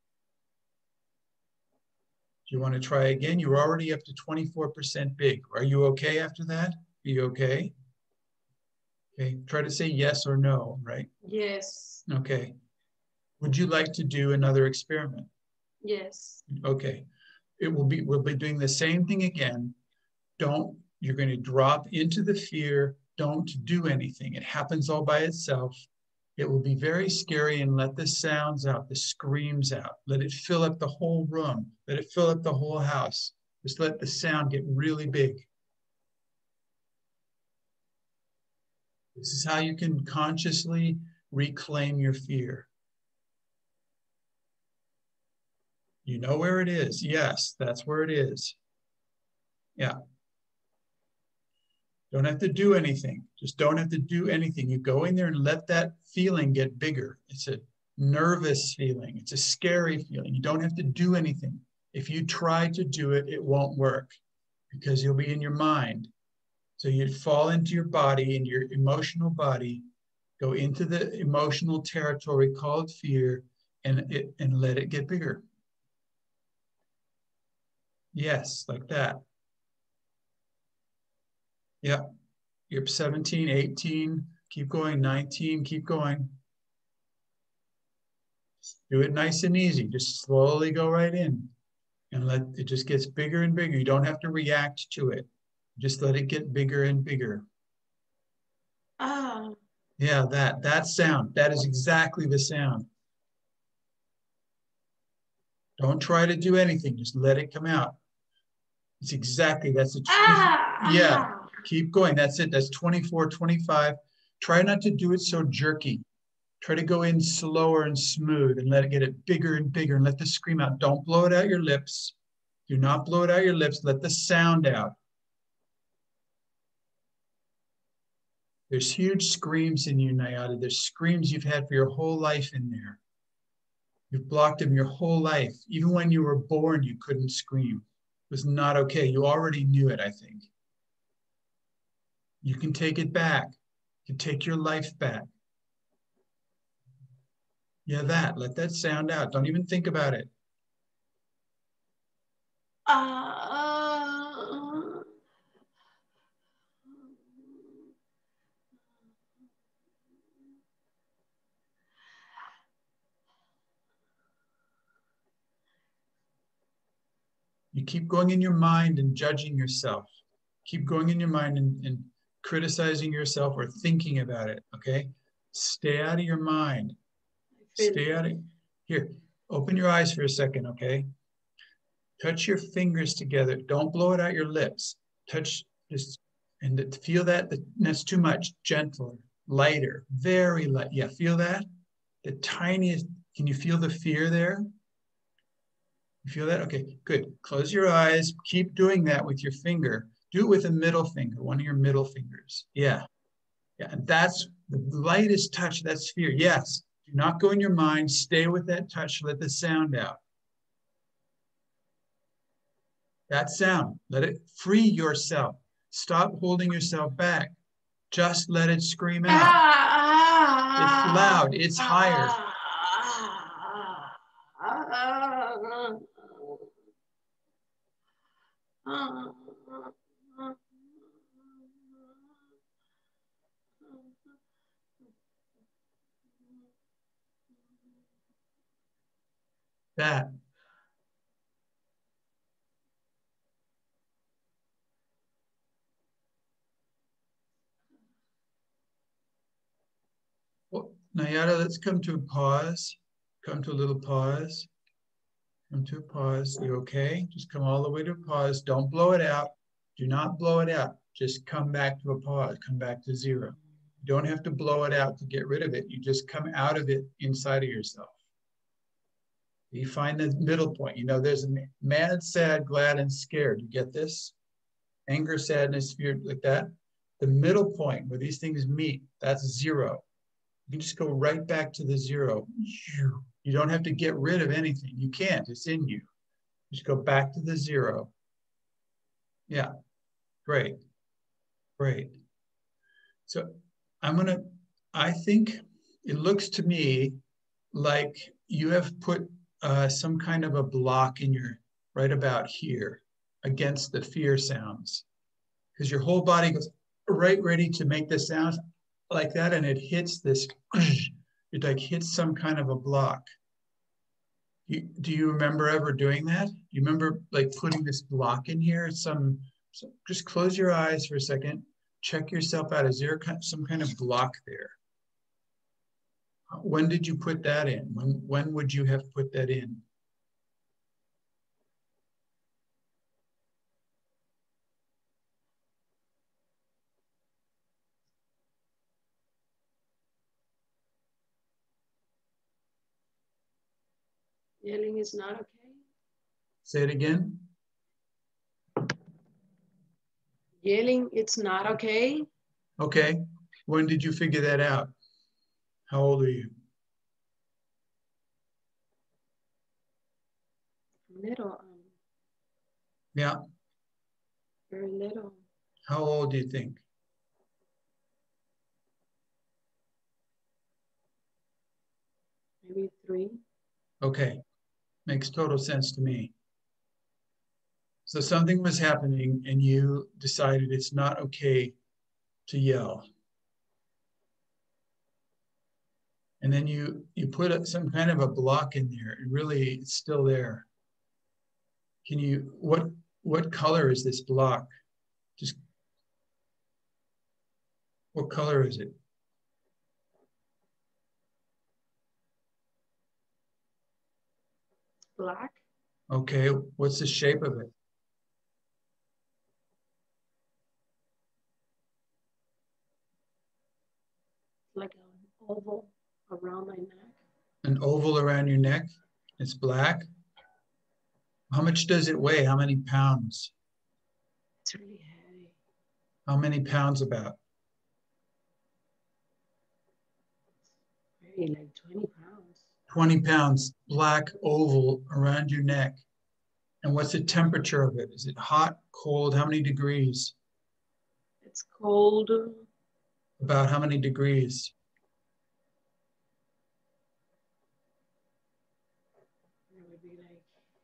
Do you want to try again? You're already up to 24% big. Are you okay after that? Are you okay? Okay, try to say yes or no, right? Yes. Okay. Would you like to do another experiment? Yes. Okay. We'll be doing the same thing again. You're going to drop into the fear. Don't do anything. It happens all by itself. It will be very scary, and let the sounds out, the screams out. Let it fill up the whole room. Let it fill up the whole house. Just let the sound get really big. This is how you can consciously reclaim your fear. You know where it is. Yes, that's where it is. Yeah. Don't have to do anything. Just don't have to do anything. You go in there and let that feeling get bigger. It's a nervous feeling. It's a scary feeling. You don't have to do anything. If you try to do it, it won't work because you'll be in your mind. So you fall into your body, in your emotional body, go into the emotional territory called fear, and let it get bigger. Yes, like that. Yeah. You're 17, 18, keep going, 19, keep going. Do it nice and easy. Just slowly go right in and let it just gets bigger and bigger. You don't have to react to it. Just let it get bigger and bigger. Ah. Yeah, that sound, that is exactly the sound. Don't try to do anything. Just let it come out. It's exactly, that's the 20. Yeah, keep going. That's it. That's 24, 25. Try not to do it so jerky. Try to go in slower and smooth and let it get it bigger and bigger and let the scream out. Don't blow it out your lips. Do not blow it out your lips. Let the sound out. There's huge screams in you, Nayada. There's screams you've had for your whole life in there. You've blocked them your whole life. Even when you were born, you couldn't scream. It was not okay. You already knew it, I think. You can take it back. You can take your life back. Yeah, let that sound out. Don't even think about it. You keep going in your mind and judging yourself. Keep going in your mind and criticizing yourself or thinking about it, okay? Stay out of your mind. Stay out of here. Open your eyes for a second, okay? Touch your fingers together. Don't blow it out your lips. Touch just and feel that. That's too much. Gentler, lighter, very light. Yeah, feel that? The tiniest. Can you feel the fear there? You feel that? Okay, good. Close your eyes. Keep doing that with your finger. Do it with a middle finger, one of your middle fingers. Yeah. Yeah. And that's the lightest touch. That's fear. Yes. Do not go in your mind. Stay with that touch. Let the sound out. That sound. Let it free yourself. Stop holding yourself back. Just let it scream out. It's loud. It's higher. That. Well, Nayara, let's come to a pause. Come to a little pause. Come to a pause. You okay? Just come all the way to a pause. Don't blow it out. Do not blow it out. Just come back to a pause. Come back to zero. You don't have to blow it out to get rid of it. You just come out of it inside of yourself. You find the middle point. You know, there's a mad, sad, glad, and scared. You get this? Anger, sadness, fear, like that. The middle point where these things meet, that's zero. You can just go right back to the zero. You don't have to get rid of anything. You can't. It's in you. Just go back to the zero. Yeah, great, great. So I think it looks to me like you have put some kind of a block in your, right about here, against the fear sounds. Because your whole body goes right ready to make the sound like that, and it hits this, it like hits some kind of a block. Do you remember ever doing that? You remember like putting this block in here? Just close your eyes for a second. Check yourself out. Is there some kind of block there? When did you put that in? When would you have put that in? Yelling is not okay. Say it again. Yelling, it's not okay. Okay. When did you figure that out? How old are you? Little. Yeah. Very little. How old do you think? Maybe 3. Okay. Makes total sense to me. So something was happening and you decided it's not okay to yell. And then you put some kind of a block in there. And really, it's still there. Can you, what color is this block? Just, what color is it? Black. Okay, what's the shape of it? Like an oval around my neck. An oval around your neck? It's black? How much does it weigh? How many pounds? It's really heavy. How many pounds about? Maybe like 20 pounds. 20 pounds, black oval around your neck. And what's the temperature of it? Is it hot, cold? How many degrees? It's cold. About how many degrees? It would be like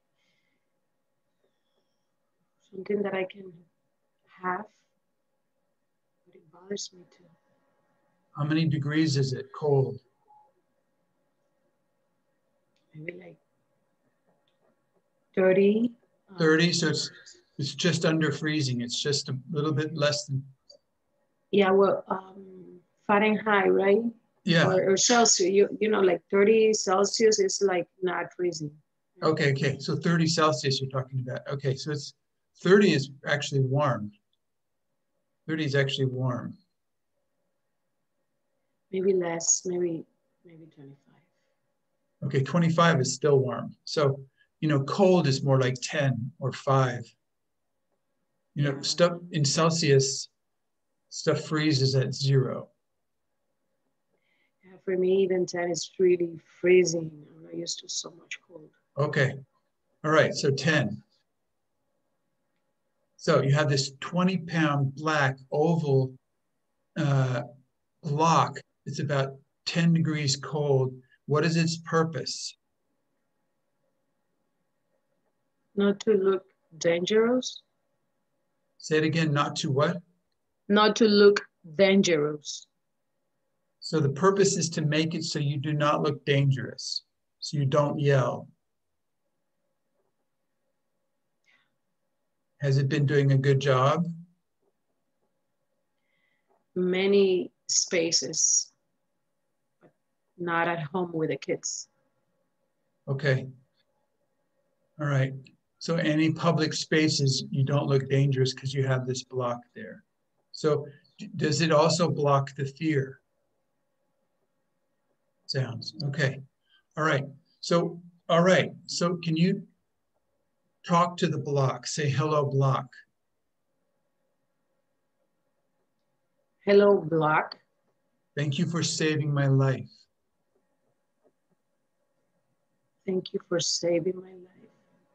something that I can have, but it bothers me too. How many degrees is it cold? Maybe like 30. 30, so it's just under freezing. It's just a little bit less than. Yeah, well, Fahrenheit, right? Yeah. Or Celsius, you know, like 30 Celsius is like not freezing. Okay. So 30 Celsius you're talking about. Okay, so it's 30 is actually warm. 30 is actually warm. Maybe less, maybe 25. Okay, 25 is still warm. So, cold is more like 10 or 5. Stuff in Celsius, stuff freezes at 0. Yeah, for me, even 10 is really freezing. I'm not used to so much cold. Okay. All right, so 10. So you have this 20-pound black oval block. It's about 10 degrees cold. What is its purpose? Not to look dangerous. Say it again, not to what? Not to look dangerous. So the purpose is to make it so you do not look dangerous, so you don't yell. Has it been doing a good job? Many spaces, but not at home with the kids. Okay. All right. So any public spaces, you don't look dangerous because you have this block there. So does it also block the fear? Sounds. Okay. All right. So, all right. So can you talk to the block? Say hello, block. Hello, block. Thank you for saving my life. Thank you for saving my life.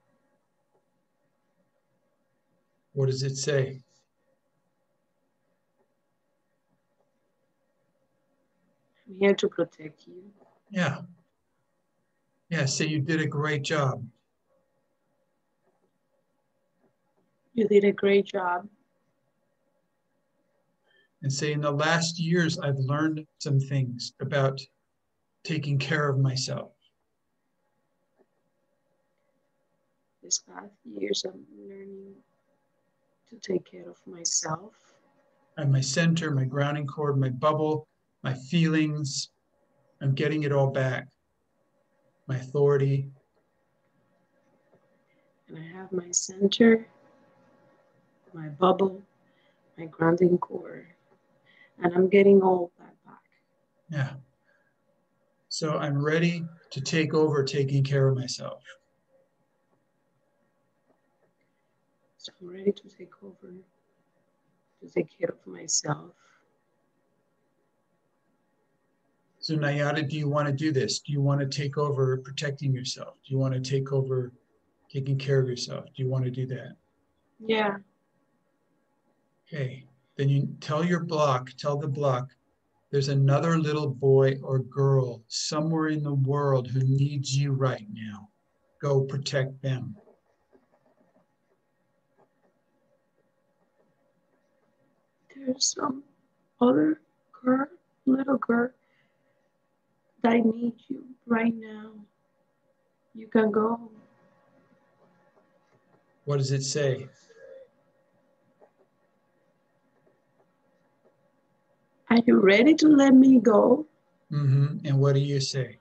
What does it say? I'm here to protect you. Yeah. Yeah, say you did a great job. You did a great job. And say in the last years, I've learned some things about taking care of myself. These past years, I'm learning to take care of myself. I'm my center, my grounding cord, my bubble, my feelings. I'm getting it all back. My authority. And I have my center, my bubble, my grounding core, and I'm getting all that back. Yeah. So I'm ready to take over taking care of myself. So I'm ready to take over, to take care of myself. So Nayada, do you want to do this? Do you want to take over protecting yourself? Do you want to take over taking care of yourself? Do you want to do that? Yeah. Okay. Then you tell the block, there's another little boy or girl somewhere in the world who needs you right now. Go protect them. There's some other girl, little girl, that needs you right now. You can go. What does it say? Are you ready to let me go? Mm-hmm. And what do you say?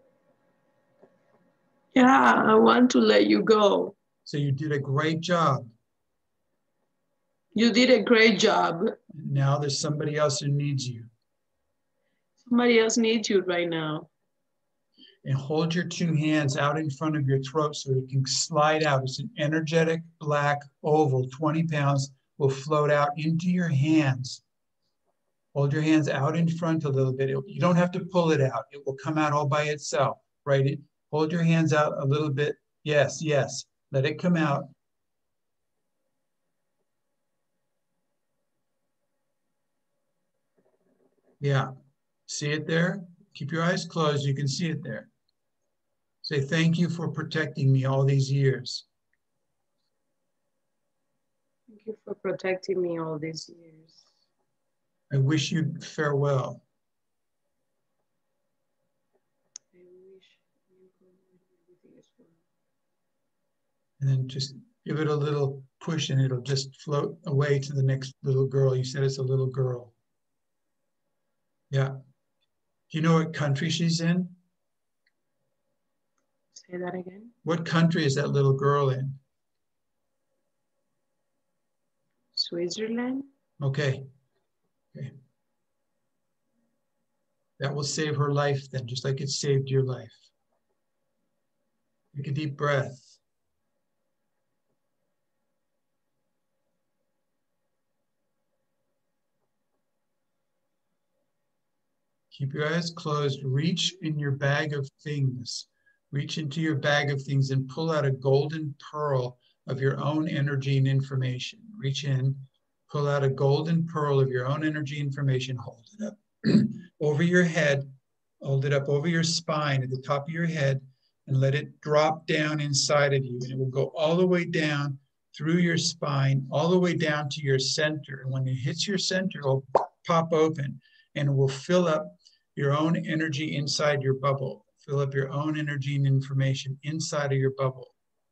Yeah, I want to let you go. So you did a great job. You did a great job. Now there's somebody else who needs you. Somebody else needs you right now. And hold your two hands out in front of your throat so it can slide out. It's an energetic black oval, 20 pounds, will float out into your hands. Hold your hands out in front a little bit. You don't have to pull it out. It will come out all by itself, right? Hold your hands out a little bit. Yes, yes. Let it come out. Yeah. See it there? Keep your eyes closed. You can see it there. Say, thank you for protecting me all these years. Thank you for protecting me all these years. I wish you farewell. I wish you go with everything as well. And then just give it a little push and it'll just float away to the next little girl. You said it's a little girl. Yeah. Do you know what country she's in? Say that again. What country is that little girl in? Switzerland. Okay. Okay. That will save her life then, just like it saved your life. Take a deep breath. Keep your eyes closed. Reach in your bag of things. Reach into your bag of things and pull out a golden pearl of your own energy and information. Reach in, pull out a golden pearl of your own energy information, hold it up over your head, Hold it up over your spine at the top of your head and let it drop down inside of you. And it will go all the way down through your spine, all the way down to your center. And when it hits your center, it'll pop open and it will fill up your own energy inside your bubble. Fill up your own energy and information inside of your bubble.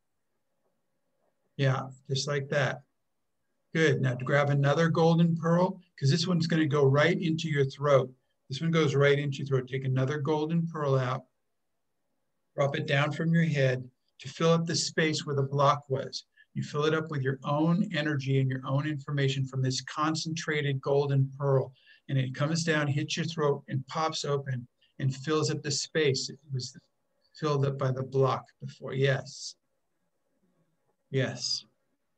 Yeah, just like that. Good. Now to grab another golden pearl, because this one's going to go right into your throat. This one goes right into your throat. Take another golden pearl out. Drop it down from your head to fill up the space where the block was. You fill it up with your own energy and your own information from this concentrated golden pearl. And it comes down, hits your throat, and pops open and fills up the space. It was filled up by the block before. Yes. Yes.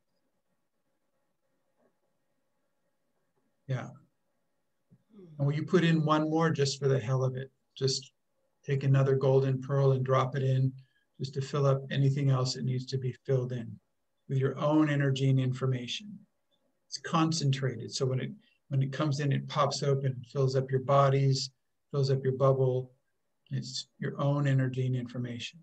Yeah. And will you put in one more just for the hell of it? Just take another golden pearl and drop it in just to fill up anything else that needs to be filled in with your own energy and information. It's concentrated. So when it comes in, it pops open, fills up your bodies, fills up your bubble. It's your own energy and information.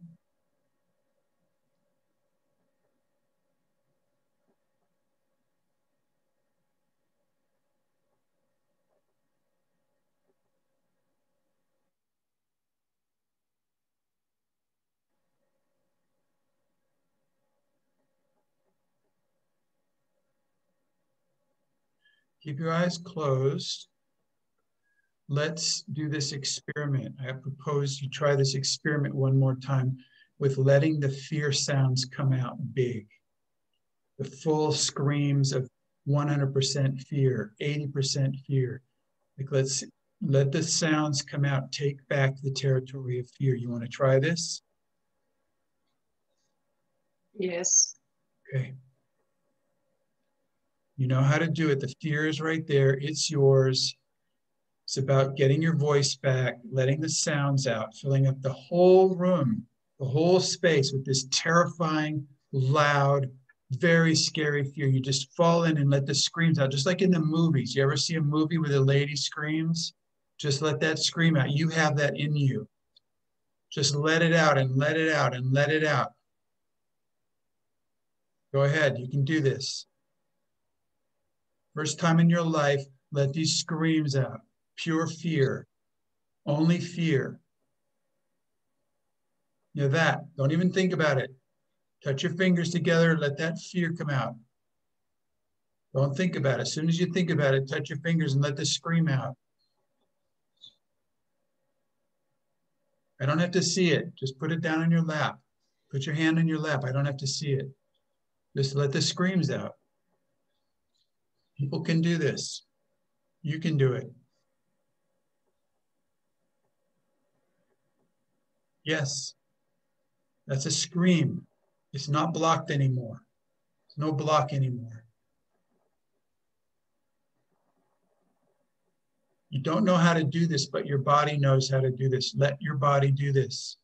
Keep your eyes closed. Let's do this experiment. I propose you try this experiment one more time with letting the fear sounds come out big. The full screams of 100% fear, 80% fear. Like let's let the sounds come out, take back the territory of fear. You want to try this? Yes. Okay. You know how to do it. The fear is right there. It's yours. It's about getting your voice back, letting the sounds out, filling up the whole room, the whole space with this terrifying, loud, very scary fear. You just fall in and let the screams out, just like in the movies. You ever see a movie where the lady screams? Just let that scream out. You have that in you. Just let it out and let it out and let it out. Go ahead. You can do this. First time in your life, let these screams out. Pure fear. Only fear. You know that. Don't even think about it. Touch your fingers together. Let that fear come out. Don't think about it. As soon as you think about it, touch your fingers and let this scream out. I don't have to see it. Just put it down on your lap. Put your hand on your lap. I don't have to see it. Just let the screams out. People can do this. You can do it. Yes, that's a scream. It's not blocked anymore. There's no block anymore. You don't know how to do this, but your body knows how to do this. Let your body do this.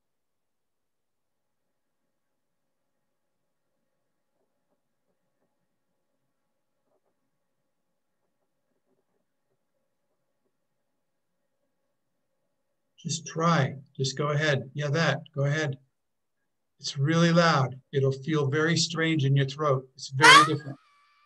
Just try. Just go ahead. Yeah, that. Go ahead. It's really loud. It'll feel very strange in your throat. It's very different.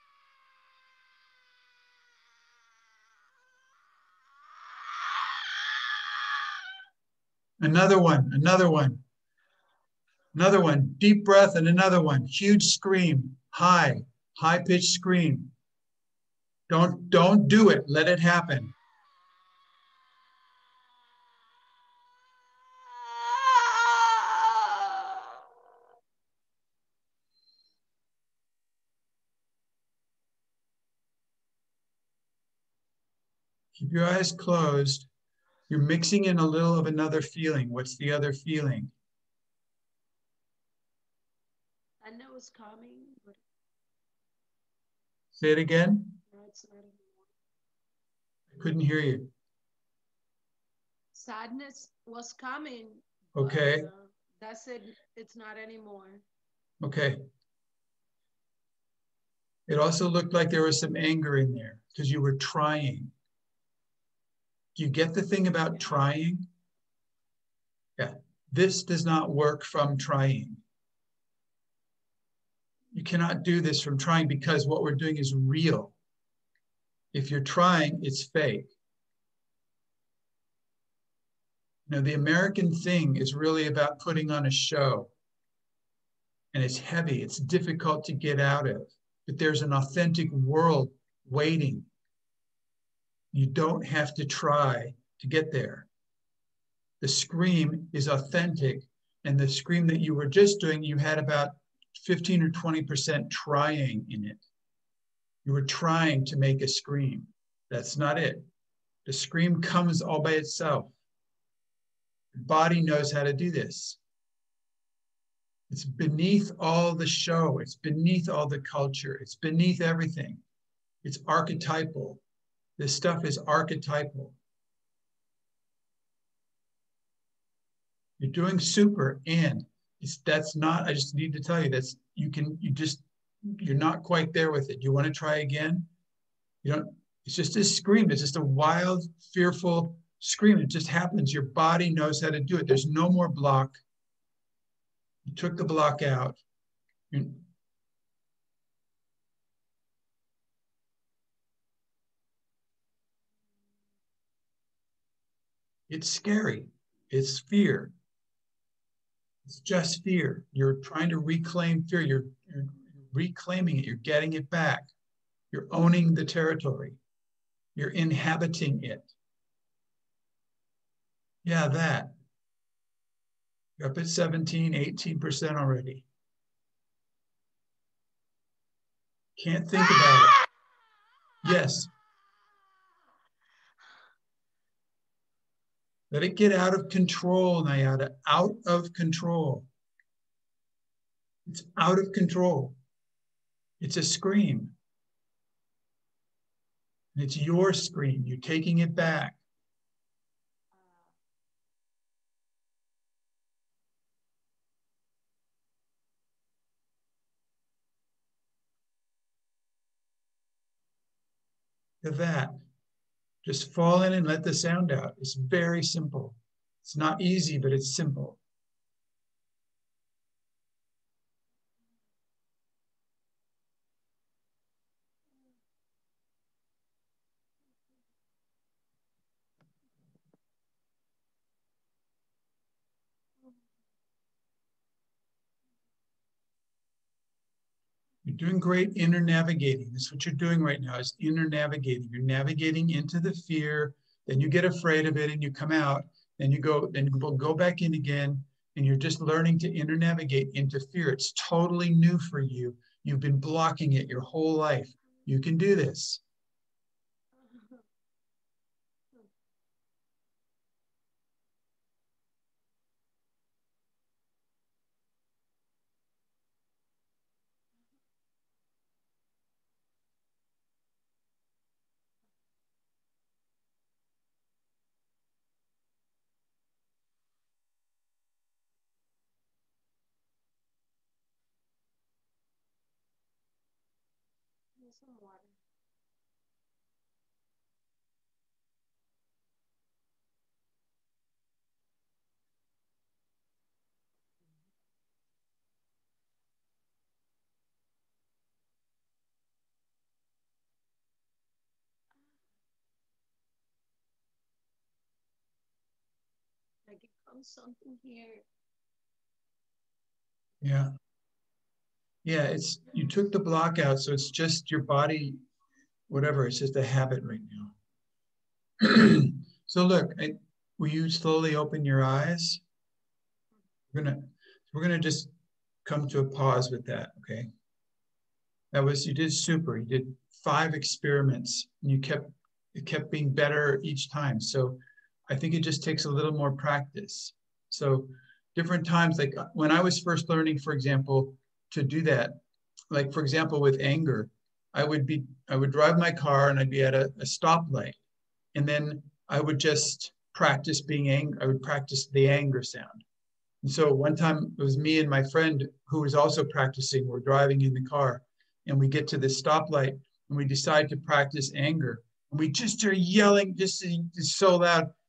Another one, another one, another one. Deep breath and another one. Huge scream. High-pitched scream. Don't do it. Let it happen. Keep your eyes closed. You're mixing in a little of another feeling. What's the other feeling? I know it's coming, but Say it again. no, it's not anymore. I couldn't hear you. Sadness was coming. Okay. But, that's it. It's not anymore. Okay. It also looked like there was some anger in there because you were trying. Do you get the thing about trying? Yeah. This does not work from trying. You cannot do this from trying because what we're doing is real. If you're trying, it's fake. The American thing is really about putting on a show. And it's heavy, it's difficult to get out of. But there's an authentic world waiting. You don't have to try to get there. The scream is authentic. And the scream that you were just doing, you had about 15 or 20% trying in it. You were trying to make a scream. That's not it. The scream comes all by itself. Your body knows how to do this. It's beneath all the show. It's beneath all the culture. It's beneath everything. It's archetypal. This stuff is archetypal. You're doing super, and that's not, I just need to tell you, you're not quite there with it. You want to try again? It's just a scream. It's just a wild, fearful scream. It just happens. Your body knows how to do it. There's no more block. You took the block out. It's scary. It's fear. It's just fear. You're trying to reclaim fear. You're reclaiming it. You're getting it back. You're owning the territory. You're inhabiting it. Yeah, that. You're up at 17, 18% already. Can't think about it. Yes. Let it get out of control, Nayada. Out of control. It's out of control. It's a scream. It's your scream. You're taking it back. To that. Just fall in and let the sound out. It's very simple. It's not easy, but it's simple. You're doing great inner navigating. This is what you're doing right now is inner navigating. You're navigating into the fear, then you get afraid of it and you come out, then you go back in again, and you're just learning to inner navigate into fear. It's totally new for you. You've been blocking it your whole life. You can do this. Some water. Like it comes something here. Yeah. Yeah, you took the block out, so it's just your body, whatever, it's just a habit right now. So look, will you slowly open your eyes? We're gonna just come to a pause with that, okay? You did super. You did 5 experiments and it kept being better each time. So I think it just takes a little more practice. So different times, like when I was first learning, for example, to do that, like for example, with anger, I would drive my car and I'd be at a stoplight. And then I would just practice being angry. I would practice the anger sound. And so one time it was me and my friend who was also practicing. We're driving in the car and we get to this stoplight and we decide to practice anger. And we just are yelling just so loud.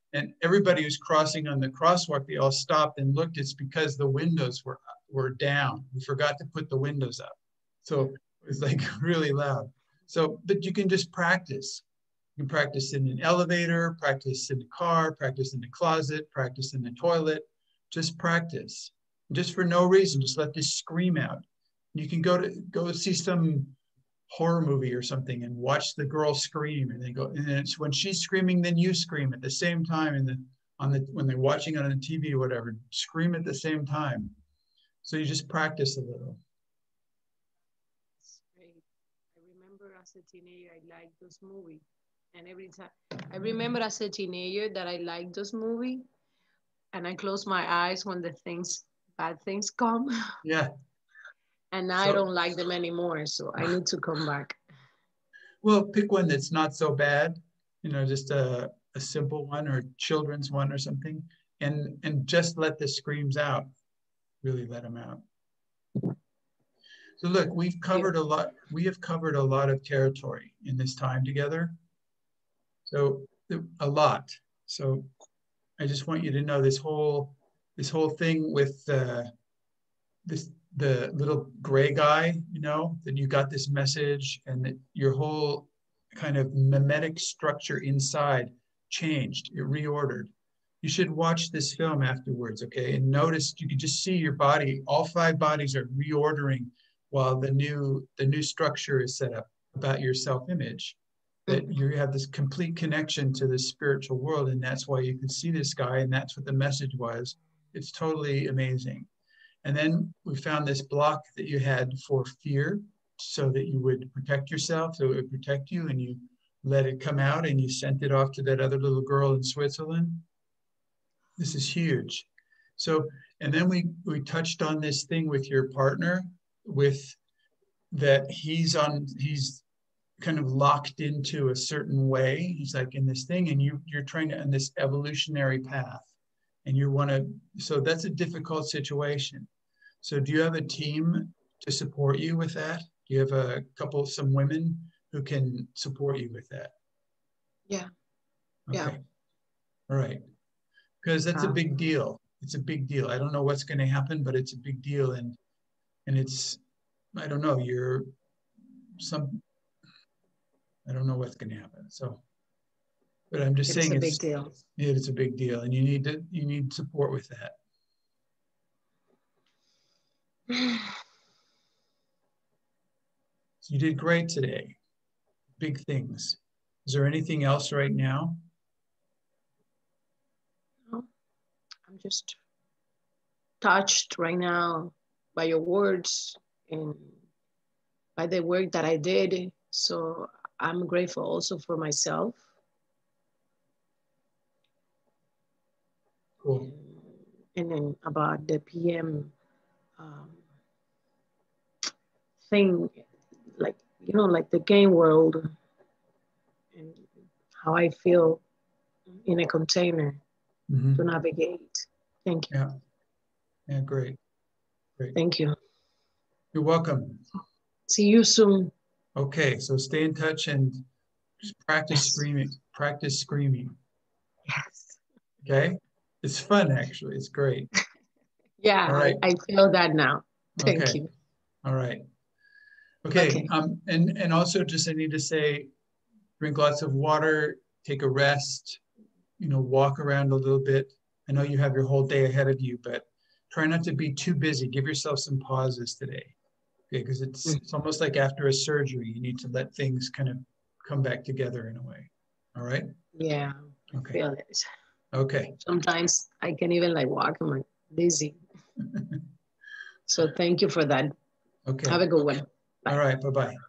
And everybody who's crossing on the crosswalk, they all stopped and looked. It's because the windows were down. We forgot to put the windows up. So it was like really loud. So, but you can just practice. You can practice in an elevator, practice in the car, practice in the closet, practice in the toilet. Just practice. Just for no reason, just let this scream out. You can go see some horror movie or something and watch the girl scream, and they go, and it's when she's screaming, then you scream at the same time, and when they're watching it on the TV or whatever, scream at the same time. So you just practice a little. That's great. I remember as a teenager, I liked those movies. And every time I remember as a teenager that I liked those movies, and I close my eyes when bad things come. Yeah. And I don't like them anymore. So I need to come back. Well, pick one that's not so bad, just a simple one or a children's one or something, and just let the screams out. Really let them out. So look, we've covered a lot. We have covered a lot of territory in this time together. So a lot. So I just want you to know this whole thing with the little gray guy, that you got this message, and that your whole kind of mimetic structure inside changed. It reordered. You should watch this film afterwards, okay? And notice, you can just see your body. All 5 bodies are reordering while the new structure is set up about your self-image. That you have this complete connection to the spiritual world, and that's why you can see this guy, and that's what the message was. It's totally amazing. And then we found this block that you had for fear, so that you would protect yourself, so it would protect you, and you let it come out, and you sent it off to that other little girl in Switzerland. This is huge. So, and then we touched on this thing with your partner, with that he's kind of locked into a certain way. He's like in this thing, and you're trying to on this evolutionary path, and so that's a difficult situation. So do you have a team to support you with that? Do you have some women who can support you with that? Yeah. Okay. Yeah. All right. Because that's a big deal. It's a big deal. I don't know what's going to happen, but it's a big deal. And it's, I don't know, I don't know what's going to happen. So, but I'm just saying it's a big deal. It's a big deal, and you need support with that. So you did great today. Big things. Is there anything else right now? No, I'm just touched right now by your words and by the work that I did. So I'm grateful also for myself. Cool. And then about the PM thing, like, like the game world and how I feel in a container to navigate. Thank you. Yeah, great. Thank you. You're welcome. See you soon. Okay, so stay in touch and just practice screaming. Practice screaming. Yes. Okay? It's fun, actually. It's great. Yeah, all right. I feel that now. Thank you. All right. Okay. And also just I need to say, drink lots of water, take a rest, walk around a little bit. I know you have your whole day ahead of you, but try not to be too busy. Give yourself some pauses today. Okay, because it's almost like after a surgery, you need to let things kind of come back together in a way. All right? Yeah, I feel it. Okay. Sometimes I can even walk, I'm like dizzy. So thank you for that. Okay. Have a good one. Bye. All right, bye-bye.